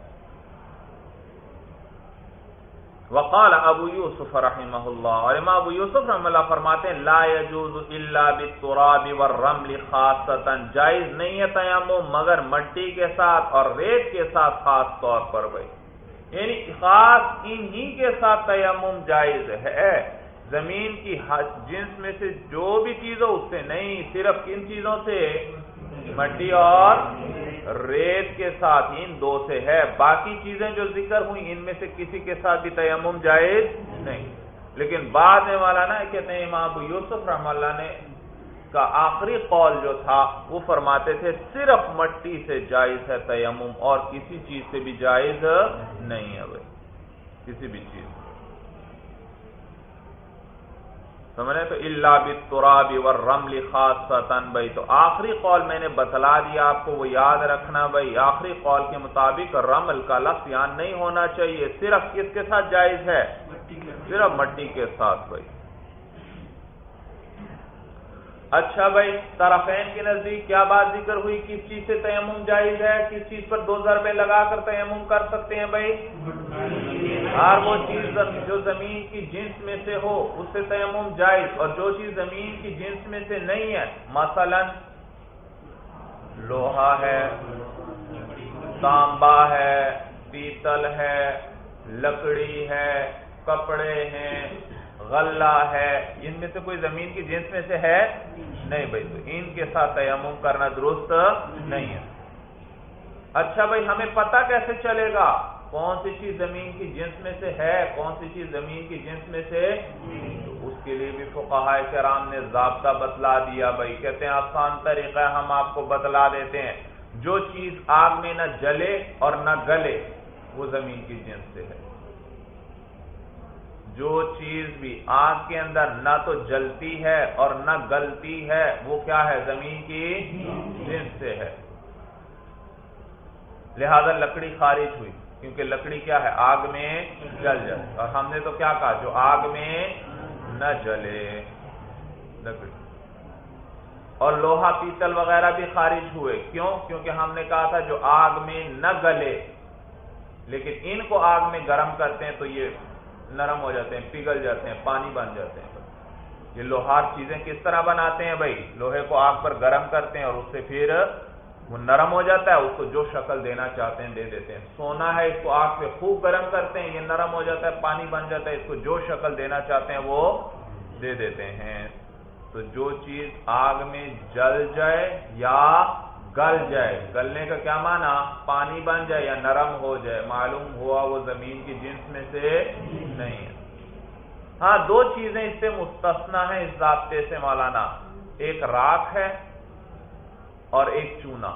Speaker 1: وقال ابو یوسف رحمہ اللہ، اور امام ابو یوسف رحمہ اللہ فرماتے ہیں لا يجوز الا بالتراب والرمل خاصتا، جائز نہیں ہے تیمم مگر مٹی کے ساتھ اور ریت کے ساتھ خاص طور پر بھائی، یعنی خاص انہی کے ساتھ تیمم جائز ہے، زمین کی جنس میں سے جو بھی چیز ہو اس سے نہیں، صرف کن چیزوں سے، مٹی اور ریت کے ساتھ، ان دو سے ہے، باقی چیزیں جو ذکر ہوئی ان میں سے کسی کے ساتھ بھی تیمم جائز نہیں۔ لیکن بعد میں مولانا کہتے ہیں امام ابو یوسف رحمہ اللہ نے کا آخری قول جو تھا وہ فرماتے تھے صرف مٹی سے جائز ہے تیمم اور کسی چیز سے بھی جائز نہیں ہے بھائی، کسی بھی چیز سمجھے تو الا بالتراب والرمل خاصۃ بھائی. تو آخری قول میں نے بتلا دیا آپ کو، وہ یاد رکھنا بھائی. آخری قول کے مطابق رمل کا لفظ یہاں نہیں ہونا چاہیے، صرف کس کے ساتھ جائز ہے؟ صرف مٹی کے ساتھ بھائی. اچھا بھائی، طرفین کے نزدیک کیا بات ذکر ہوئی؟ کس چیز سے تیمم جائز ہے؟ کس چیز پر دو ضربے لگا کر تیمم کر سکتے ہیں بھائی؟ ہر وہ چیز جو زمین کی جنس میں سے ہو اس سے تیمم جائز، اور جو چیز زمین کی جنس میں سے نہیں ہے، مثلا لوہا ہے، تانبا ہے، پیتل ہے، لکڑی ہے، کپڑے ہیں، غلہ ہے، ان میں سے کوئی زمین کی جنس میں سے ہے نہیں بھائی، تو ان کے ساتھ تیمم کرنا درست نہیں ہے. اچھا بھائی، ہمیں پتہ کیسے چلے گا کون سی چیز زمین کی جنس میں سے ہے، کون سی چیز زمین کی جنس میں سے؟ تو اس کے لیے بھی فقہاء کرام نے ضابطہ بتلا دیا بھائی. کہتے ہیں آسان طریقہ ہے، ہم آپ کو بتلا دیتے ہیں. جو چیز آگ میں نہ جلے اور نہ گلے وہ زمین کی جنس سے ہے. جو چیز بھی آگ کے اندر نہ تو جلتی ہے اور نہ گلتی ہے وہ کیا ہے؟ زمین کی جنس سے ہے. لہذا لکڑی خارج ہوئی، کیونکہ لکڑی کیا ہے؟ آگ میں جل جائے. اور ہم نے تو کیا کہا؟ جو آگ میں نہ جلے لکڑی. اور لوہا پیتل وغیرہ بھی خارج ہوئے. کیوں؟ کیونکہ ہم نے کہا تھا جو آگ میں نہ گلے، لیکن ان کو آگ میں گرم کرتے ہیں تو یہ نرم ہو جاتے ہیں، پگھل جاتے ہیں، پانی بن جاتے ہیں. یہ لوہار چیزیں کس طرح بناتے ہیں بھائی؟ لوہے کو آگ پر گرم کرتے ہیں اور اس سے پھر وہ نرم ہو جاتا ہے، اس کو جو شکل دینا چاہتے ہیں دے دیتے ہیں. سونا ہے، اس کو آگ پہ خوب گرم کرتے ہیں، یہ نرم ہو جاتا ہے، پانی بن جاتا ہے، اس کو جو شکل دینا چاہتے ہیں وہ دے دیتے ہیں. تو جو چیز آگ میں جل جائے یا گل جائے، گلنے کا کیا معنی؟ پانی بن جائے یا نرم ہو جائے، معلوم ہوا وہ زمین کی جنس میں سے نہیں ہے. ہاں، دو چیزیں اس سے مستثنا ہیں اس ضابطے سے مولانا، ایک راکھ ہے اور ایک چونا.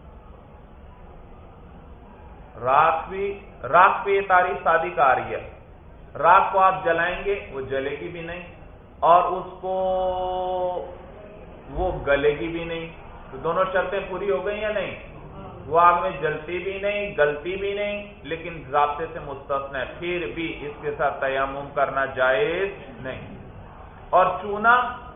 Speaker 1: راکھ بھی راکھ پہ یہ تعریف صادق آ رہی ہے. راکھ کو آپ جلائیں گے وہ جلے گی بھی نہیں، اور اس کو وہ گلے گی بھی نہیں. تو دونوں شرطیں پوری ہو گئی یا نہیں؟ وہ آگ میں جلتی بھی نہیں، گلتی بھی نہیں، لیکن ضابطے سے مستثنا ہے، پھر بھی اس کے ساتھ تیمم کرنا جائز نہیں. اور چونا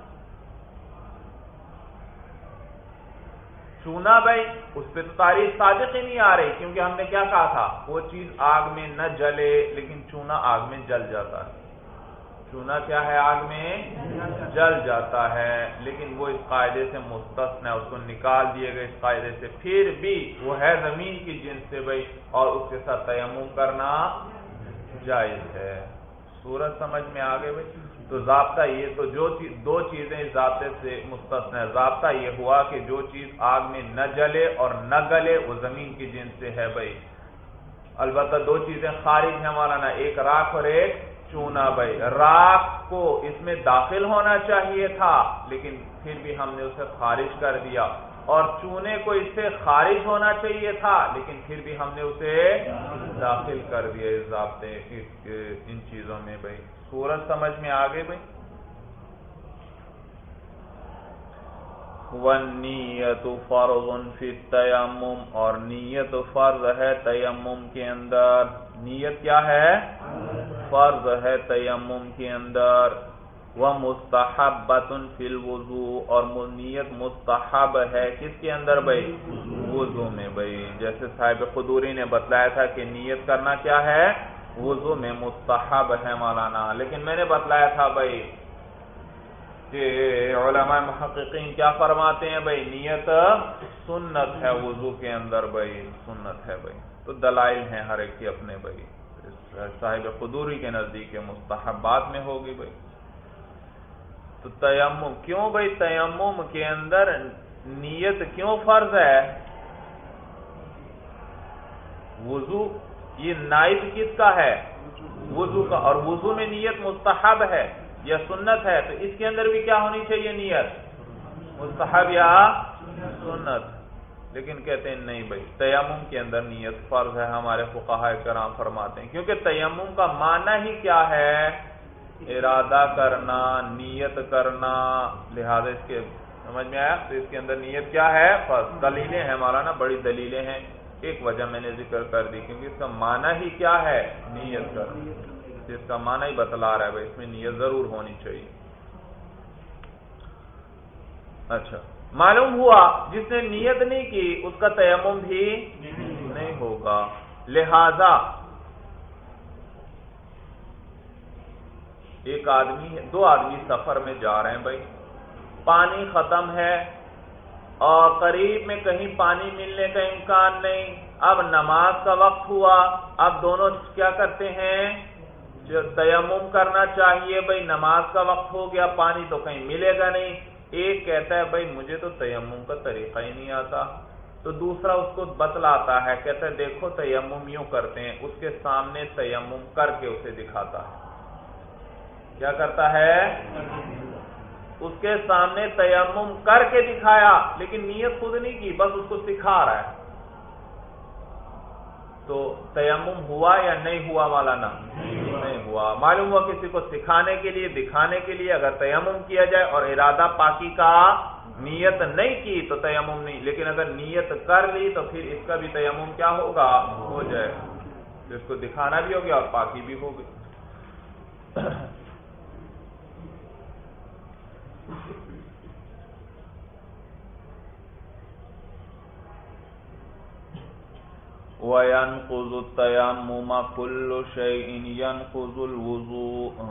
Speaker 1: چونا بھائی اس پہ تو تعریف صادق ہی نہیں آ رہی، کیونکہ ہم نے کیا کہا تھا؟ وہ چیز آگ میں نہ جلے، لیکن چونا آگ میں جل جاتا ہے. چونا کیا ہے؟ آگ میں جل جاتا ہے، لیکن وہ اس قاعدے سے مستثنا ہے، اس کو نکال دیے گئے اس قاعدے سے. پھر بھی وہ ہے زمین کی جنس سے بھائی، اور اس کے ساتھ تیمم کرنا جائز ہے. صورت سمجھ میں آ گئے بھائی؟ تو ضابطہ یہ تو جو چیز دو چیزیں اس ضابطے سے مستثنا ہے. ضابطہ یہ ہوا کہ جو چیز آگ میں نہ جلے اور نہ گلے وہ زمین کی جنس سے ہے بھائی. البتہ دو چیزیں خارج ہیں مولانا، ایک راکھ اور ایک چونا بھائی. راکھ کو اس میں داخل ہونا چاہیے تھا، لیکن پھر بھی ہم نے اسے خارج کر دیا. اور چونے کو اس سے خارج ہونا چاہیے تھا، لیکن پھر بھی ہم نے اسے داخل کر دیا اس ضابطے ان چیزوں میں بھائی. صورت سمجھ میں آ گئی بھائی؟ وَالنِّيَّةُ فَرْضٌ فِي التَّيَمُّمِ، اور نیت فرض ہے تیمم کے اندر. نیت کیا ہے؟ فرض ہے تیمم کے اندر. وَمُسْتَحَبَّةٌ فِي الْوُضُوءِ، اور نیت مستحب ہے کس کے اندر بھائی؟ وضو میں بھائی. جیسے صاحب قدوری نے بتلایا تھا کہ نیت کرنا کیا ہے؟ وضو میں مستحب ہے مولانا. لیکن میں نے بتلایا تھا بھائی کہ علماء محققین کیا فرماتے ہیں بھائی؟ نیت سنت ہے وضو کے اندر بھائی، سنت ہے بھائی. تو دلائل ہیں ہر ایک کی اپنے بھائی. صاحب قدوری کے نزدیک مستحبات میں ہوگی بھائی. تو تیمم کیوں بھائی؟ تیمم کے اندر نیت کیوں فرض ہے؟ وضو یہ نائب کس کا ہے؟ وضو کا. اور وضو میں نیت مستحب ہے یا سنت ہے، تو اس کے اندر بھی کیا ہونی چاہیے؟ نیت مستحب یا سنت، لیکن کہتے ہیں نہیں بھائی تیمم کے اندر نیت فرض ہے، ہمارے فقہاء کرام فرماتے ہیں، کیونکہ تیمم کا معنی ہی کیا ہے؟ ارادہ کرنا، نیت کرنا، لہذا اس کے سمجھ میں آیا؟ تو اس کے اندر نیت کیا ہے؟ فرض۔ دلیلیں ہیں مولانا، بڑی دلیلیں ہیں، ایک وجہ میں نے ذکر کر دی، کیونکہ اس کا معنی ہی کیا ہے؟ نیت کرنا، اس کا معنی ہی بتلا رہا ہے بھائی اس میں نیت ضرور ہونی چاہیے۔ اچھا، معلوم ہوا جس نے نیت نہیں کی اس کا تیمم بھی نہیں ہوگا، لہذا ایک آدمی دو آدمی سفر میں جا رہے ہیں بھائی، پانی ختم ہے اور قریب میں کہیں پانی ملنے کا امکان نہیں، اب نماز کا وقت ہوا، اب دونوں کیا کرتے ہیں؟ جو تیمم کرنا چاہیے بھائی، نماز کا وقت ہو گیا، پانی تو کہیں ملے گا نہیں، ایک کہتا ہے بھائی مجھے تو تیمم کا طریقہ ہی نہیں آتا، تو دوسرا اس کو بتلاتا ہے، کہتا ہے دیکھو تیمم یوں کرتے ہیں، اس کے سامنے تیمم کر کے اسے دکھاتا ہے، کیا کرتا ہے؟ اس کے سامنے تیمم کر کے دکھایا، لیکن نیت خود نہیں کی، بس اس کو سکھا رہا ہے، تو تیمم ہوا یا نہیں ہوا مولانا؟ نہیں ہوا۔ معلوم ہوا کسی کو سکھانے کے لیے، دکھانے کے لیے اگر تیمم کیا جائے اور ارادہ پاکی کا نیت نہیں کی تو تیمم نہیں، لیکن اگر نیت کر لی تو پھر اس کا بھی تیمم کیا ہوگا؟ ہو جائے، تو اس کو دکھانا بھی ہو گیا اور پاکی بھی ہو گئی۔ وَيَنْقُضُ التَّيَمُّمَ كُلُّ شَيْءٍ يَنْقُضُ الْوُضُوءَ،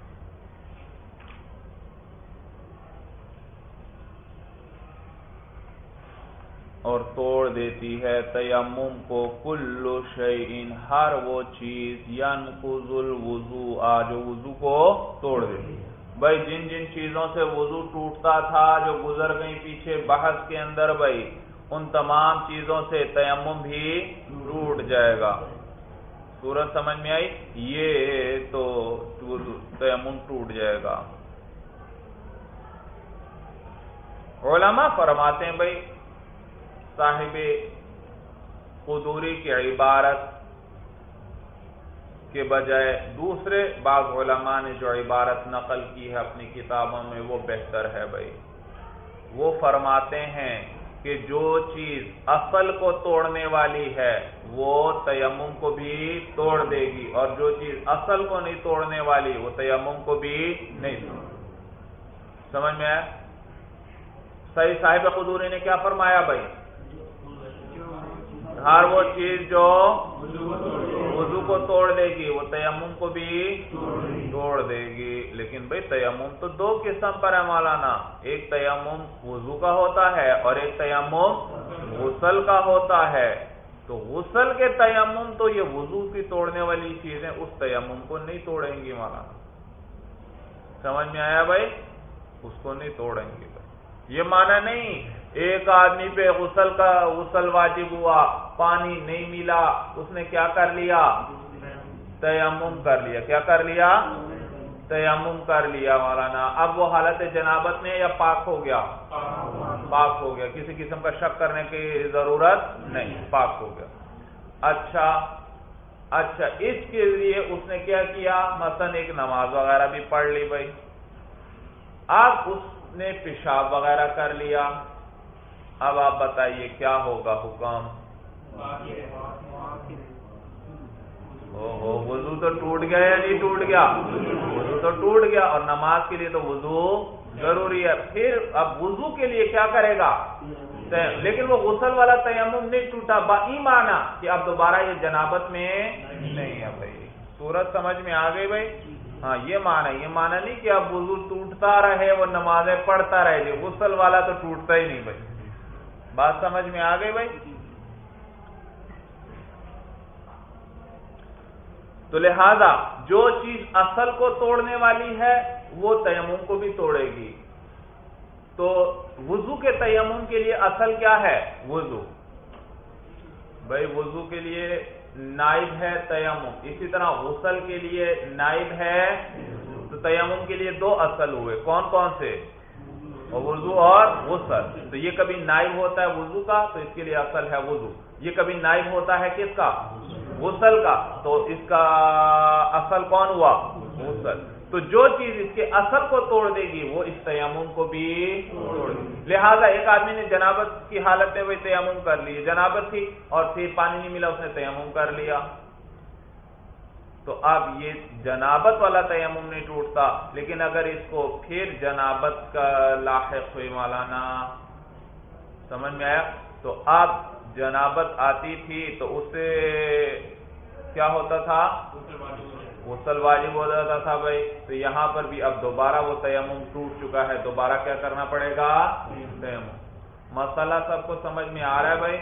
Speaker 1: اور توڑ دیتی ہے تیمم کو کل شیء، ہر وہ چیز، ينقض الوضوء، جو وضو کو توڑ دیتی ہے۔ بھائی جن جن چیزوں سے وضو ٹوٹتا تھا جو گزر گئی پیچھے بحث کے اندر بھائی، ان تمام چیزوں سے تیمم بھی ٹوٹ جائے گا۔ صورت سمجھ میں آئی؟ یہ تو تیمم ٹوٹ جائے گا۔ علماء فرماتے ہیں بھائی صاحب قدوری کی عبارت کے بجائے دوسرے بعض علماء نے جو عبارت نقل کی ہے اپنی کتابوں میں وہ بہتر ہے بھائی۔ وہ فرماتے ہیں کہ جو چیز اصل کو توڑنے والی ہے وہ تیمم کو بھی توڑ دے گی، اور جو چیز اصل کو نہیں توڑنے والی وہ تیمم کو بھی نہیں توڑ۔ سمجھ میں آیا؟ صحیح صاحب قدوری نے کیا فرمایا بھائی؟ ہر وہ چیز جو وضو کو توڑ دے گی وہ تیمم کو بھی توڑ دے گی، لیکن بھئی تیمم تو دو قسم پر ہے مولانا، ایک تیمم وضو کا ہوتا ہے اور ایک تیمم غسل کا ہوتا ہے، تو غسل کے تیمم تو یہ وضو کی توڑنے والی چیزیں اس تیمم کو نہیں توڑیں گی مولانا۔ سمجھ میں آیا بھائی؟ اس کو نہیں توڑیں گے بھائی۔ یہ معنی نہیں ایک آدمی پہ غسل کا غسل واجب ہوا، پانی نہیں ملا، اس نے کیا کر لیا؟ تیمم کر لیا۔ کیا کر لیا؟ تیمم کر لیا مولانا۔ اب وہ حالت جنابت میں یا پاک ہو گیا؟ پاک ہو گیا، کسی قسم کا شک کرنے کی ضرورت نہیں، پاک ہو گیا۔ اچھا اچھا اس کے لیے اس نے کیا کیا؟ مثلا ایک نماز وغیرہ بھی پڑھ لی بھائی، اب اس نے پیشاب وغیرہ کر لیا، اب آپ بتائیے کیا ہوگا حکم؟ اوہو وضو تو ٹوٹ گیا یا نہیں ٹوٹ گیا؟ وضو تو ٹوٹ گیا، اور نماز کے لیے تو وضو ضروری ہے۔ پھر اب وضو کے لیے کیا کرے گا؟ لیکن وہ غسل والا تیمم نہیں ٹوٹا، بایمان کہ اب دوبارہ یہ جنابت میں نہیں ہے بھائی۔ صورت سمجھ میں آ گئی بھائی؟ ہاں یہ معنی یہ معنی نہیں کہ اب وضو ٹوٹتا رہے وہ نمازیں پڑھتا رہے جی، غسل والا تو ٹوٹتا ہی نہیں بھائی۔ بات سمجھ میں آ گئی بھائی؟ تو لہذا جو چیز اصل کو توڑنے والی ہے وہ تیمم کو بھی توڑے گی۔ تو وضو کے تیمم کے لیے اصل کیا ہے؟ وضو بھائی، وضو کے لیے نائب ہے تیمم، اسی طرح غسل کے لیے نائب ہے، تو تیمم کے لیے دو اصل ہوئے، کون کون سے؟ وضو اور غسل. تو یہ کبھی نائب ہوتا ہے وضو کا تو اس کے لیے اصل ہے وضو. یہ کبھی نائب ہوتا ہے کس کا؟ غسل کا. تو اس کا اصل کون ہوا؟ غسل. تو جو چیز اس کے اصل کو توڑ دے گی وہ اس تیمم کو بھی توڑ دے گی. لہذا ایک آدمی نے جنابت کی حالت میں وہی تیمم کر لی, جنابت تھی اور پھر پانی نہیں ملا, اس نے تیمم کر لیا, تو اب یہ جنابت والا تیمم نہیں ٹوٹتا. لیکن اگر اس کو پھر جنابت کا لاحق ہوئی مولانا, سمجھ میں آیا, تو اب جنابت آتی تھی تو اسے کیا ہوتا تھا؟ غسل واجب ہو جاتا تھا بھائی. تو یہاں پر بھی اب دوبارہ وہ تیمم ٹوٹ چکا ہے, دوبارہ کیا کرنا پڑے گا؟ تیمم. مسئلہ سب کو سمجھ میں آ رہا ہے بھائی؟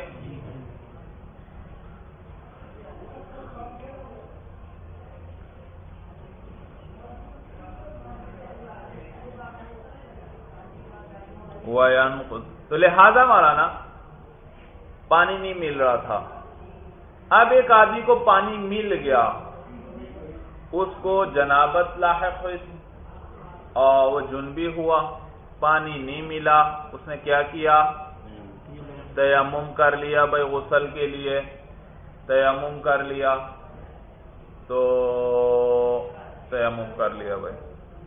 Speaker 1: تو لہذا مولانا پانی نہیں مل رہا تھا, اب ایک آدمی کو پانی مل گیا, اس کو جنابت لاحق ہوئی تھی اور وہ جنبی ہوا, پانی نہیں ملا, اس نے کیا کیا؟ تیمم کر لیا بھائی غسل کے لیے, تیمم کر لیا. تو تیمم کر لیا بھائی.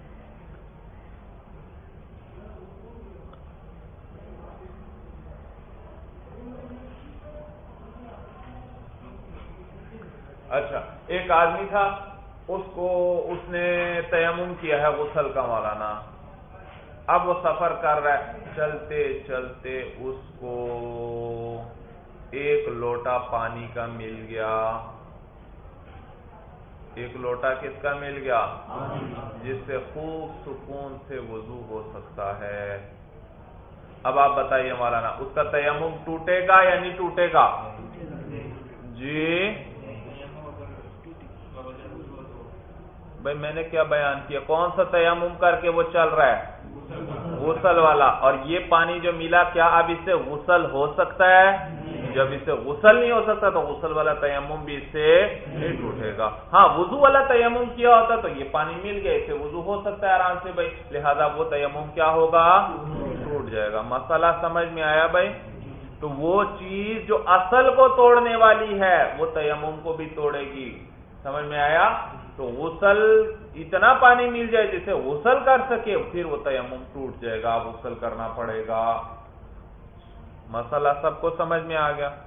Speaker 1: اچھا, ایک آدمی تھا, اس کو اس نے تیمم کیا ہے غسل کا مولانا, اب وہ سفر کر رہا ہے, چلتے چلتے اس کو ایک لوٹا پانی کا مل گیا. ایک لوٹا کس کا مل گیا؟ جس سے خوب سکون سے وضو ہو سکتا ہے. اب آپ بتائیے مولانا, اس کا تیمم ٹوٹے گا یا نہیں ٹوٹے گا؟ جی بھائی میں نے کیا بیان کیا, کون سا تیمم کر کے وہ چل رہا ہے؟ غسل والا. اور یہ پانی جو ملا, کیا اب اس سے غسل ہو سکتا ہے؟ جب اس سے غسل نہیں ہو سکتا تو غسل والا تیمم بھی اس سے نہیں ٹوٹے گا. ہاں وضو والا تیمم کیا ہوتا تو یہ پانی مل گیا, اس سے وضو ہو سکتا ہے آرام سے بھائی, لہذا وہ تیمم کیا ہوگا؟ ٹوٹ جائے گا. مسئلہ سمجھ میں آیا بھائی؟ تو وہ چیز جو اصل کو توڑنے والی ہے وہ تیمم کو بھی توڑے گی. سمجھ میں آیا؟ تو غسل اتنا پانی مل جائے جسے غسل کر سکے, پھر وہ تیمم ٹوٹ جائے گا, غسل کرنا پڑے گا. مسئلہ سب کو سمجھ میں آ گیا؟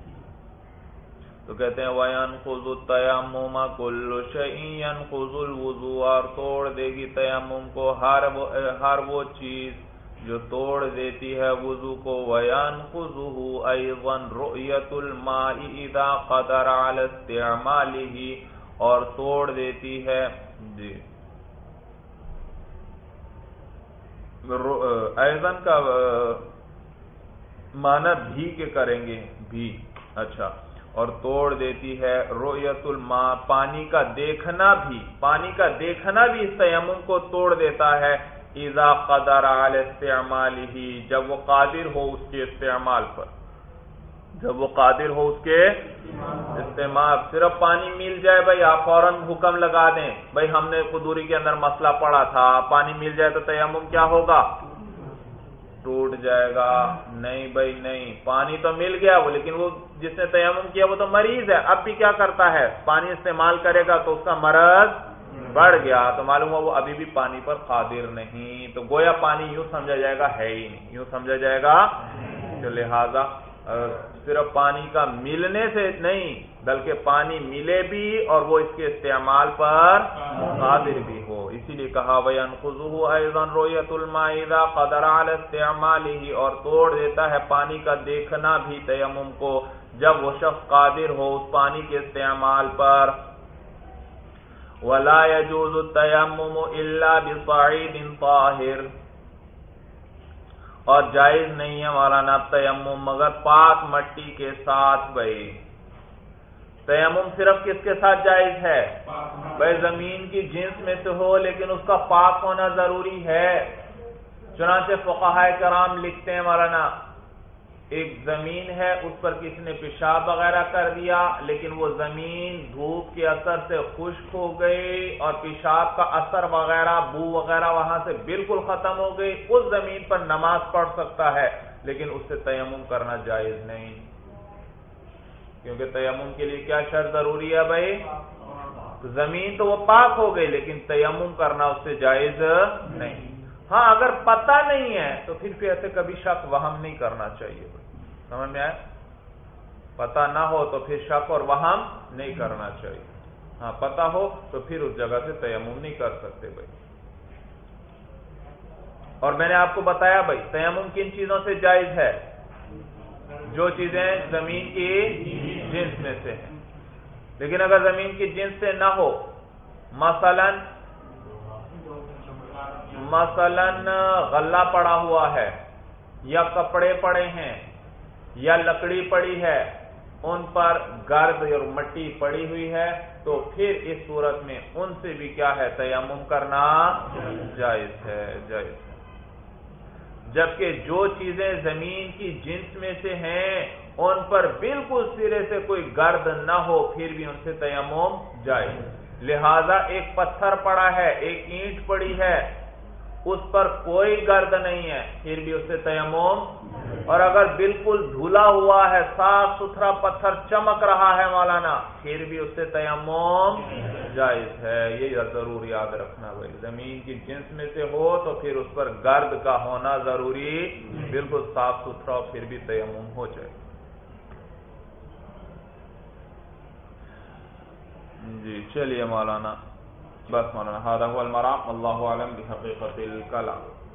Speaker 1: تو کہتے ہیں وَيَنْقُضُ التَّيَمُّمَ كُلُّ شَيْءٍ يَنْقُضُ الْوُضُوءَ, اور توڑ دے گی تیمم کو ہر وہ ہر وہ چیز جو توڑ دیتی ہے وضو کو. وَيَنْقُضُهُ أَيْضًا رُؤْيَةُ الْمَاءِ إِذَا قَدَرَ عَلَى اسْتِعْمَالِهِ, اور توڑ دیتی ہے جی ایضاً کا معنی بھی کے کریں گے بھی. اچھا, اور توڑ دیتی ہے رؤیت الماء, پانی کا دیکھنا بھی, پانی کا دیکھنا بھی اس تیمم کو توڑ دیتا ہے. اذا قدر علی استعمالہ, جب وہ قادر ہو اس کے استعمال پر, جب وہ قادر ہو اس کے استعمال. صرف پانی مل جائے بھائی, آپ فوراً حکم لگا دیں بھائی ہم نے قدوری کے اندر مسئلہ پڑھا تھا, پانی مل جائے تو تیمم کیا ہوگا؟ ٹوٹ جائے گا. نہیں بھائی نہیں, پانی تو مل گیا وہ, لیکن وہ جس نے تیمم کیا وہ تو مریض ہے, اب بھی کیا کرتا ہے؟ پانی استعمال کرے گا تو اس کا مرض بڑھ گیا, تو معلوم ہوا وہ ابھی بھی پانی پر قادر نہیں. تو گویا پانی یوں سمجھا جائے گا ہے ہی نہیں, یوں سمجھا جائے گا. تو لہذا صرف پانی کا ملنے سے نہیں بلکہ پانی ملے بھی اور وہ اس کے استعمال پر قادر بھی ہو. اسی لیے کہا وَيَنْقُضُهُ أَيْضًا رُؤْيَةُ الْمَاءِ إِذَا قَدَرَ عَلَى اسْتِعْمَالِهِ, اور توڑ دیتا ہے پانی کا دیکھنا بھی تیمم کو جب وہ شخص قادر ہو اس پانی کے استعمال پر. وَلَا يَجُوزُ التَّيَمُّمُ إِلَّا بِصَعِيدٍ طَاهِرٍ, اور جائز نہیں ہے مولانا تیمم مگر پاک مٹی کے ساتھ. بھائی تیمم صرف کس کے ساتھ جائز ہے؟ بھائی زمین کی جنس میں سے ہو لیکن اس کا پاک ہونا ضروری ہے. چنانچہ فقہاء کرام لکھتے ہیں مولانا ایک زمین ہے اس پر کسی نے پیشاب وغیرہ کر دیا لیکن وہ زمین دھوپ کے اثر سے خشک ہو گئی اور پیشاب کا اثر وغیرہ بو وغیرہ وہاں سے بالکل ختم ہو گئی، اس زمین پر نماز پڑھ سکتا ہے لیکن اس سے تیمم کرنا جائز نہیں، کیونکہ تیمم کے لیے کیا شرط ضروری ہے بھائی؟ زمین تو وہ پاک ہو گئی لیکن تیمم کرنا اس سے جائز نہیں۔ ہاں اگر پتہ نہیں ہے تو پھر پھر ایسے کبھی شک وہم نہیں کرنا چاہیے، سمجھ میں آئے؟ پتہ نہ ہو تو پھر شک اور وہم نہیں کرنا چاہیے، ہاں پتہ ہو تو پھر اس جگہ سے تیمم نہیں کر سکتے بھائی۔ اور میں نے آپ کو بتایا بھائی تیمم کن چیزوں سے جائز ہے؟ جو چیزیں زمین کی جنس میں سے ہیں، لیکن اگر زمین کی جنس سے نہ ہو، مثلا مثلا غلہ پڑا ہوا ہے یا کپڑے پڑے ہیں یا لکڑی پڑی ہے، ان پر گرد اور مٹی پڑی ہوئی ہے، تو پھر اس صورت میں ان سے بھی کیا ہے؟ تیمم کرنا جائز ہے، جائز ہے۔ جبکہ جو چیزیں زمین کی جنس میں سے ہیں ان پر بالکل سرے سے کوئی گرد نہ ہو پھر بھی ان سے تیمم جائز۔ لہذا ایک پتھر پڑا ہے، ایک اینٹ پڑی ہے، اس پر کوئی گرد نہیں ہے پھر بھی اس سے تیمم، اور اگر بالکل دھلا ہوا ہے، صاف ستھرا پتھر چمک رہا ہے مولانا، پھر بھی اس سے تیمم جائز ہے۔ یہ ضرور یاد رکھنا بھائی، زمین کی جنس میں سے ہو تو پھر اس پر گرد کا ہونا ضروری، بالکل صاف ستھرا پھر بھی تیمم ہو جائے۔ جی چلیے مولانا، بس مولانا، هذا هو المرام، والله اعلم بحقیقت الکلام۔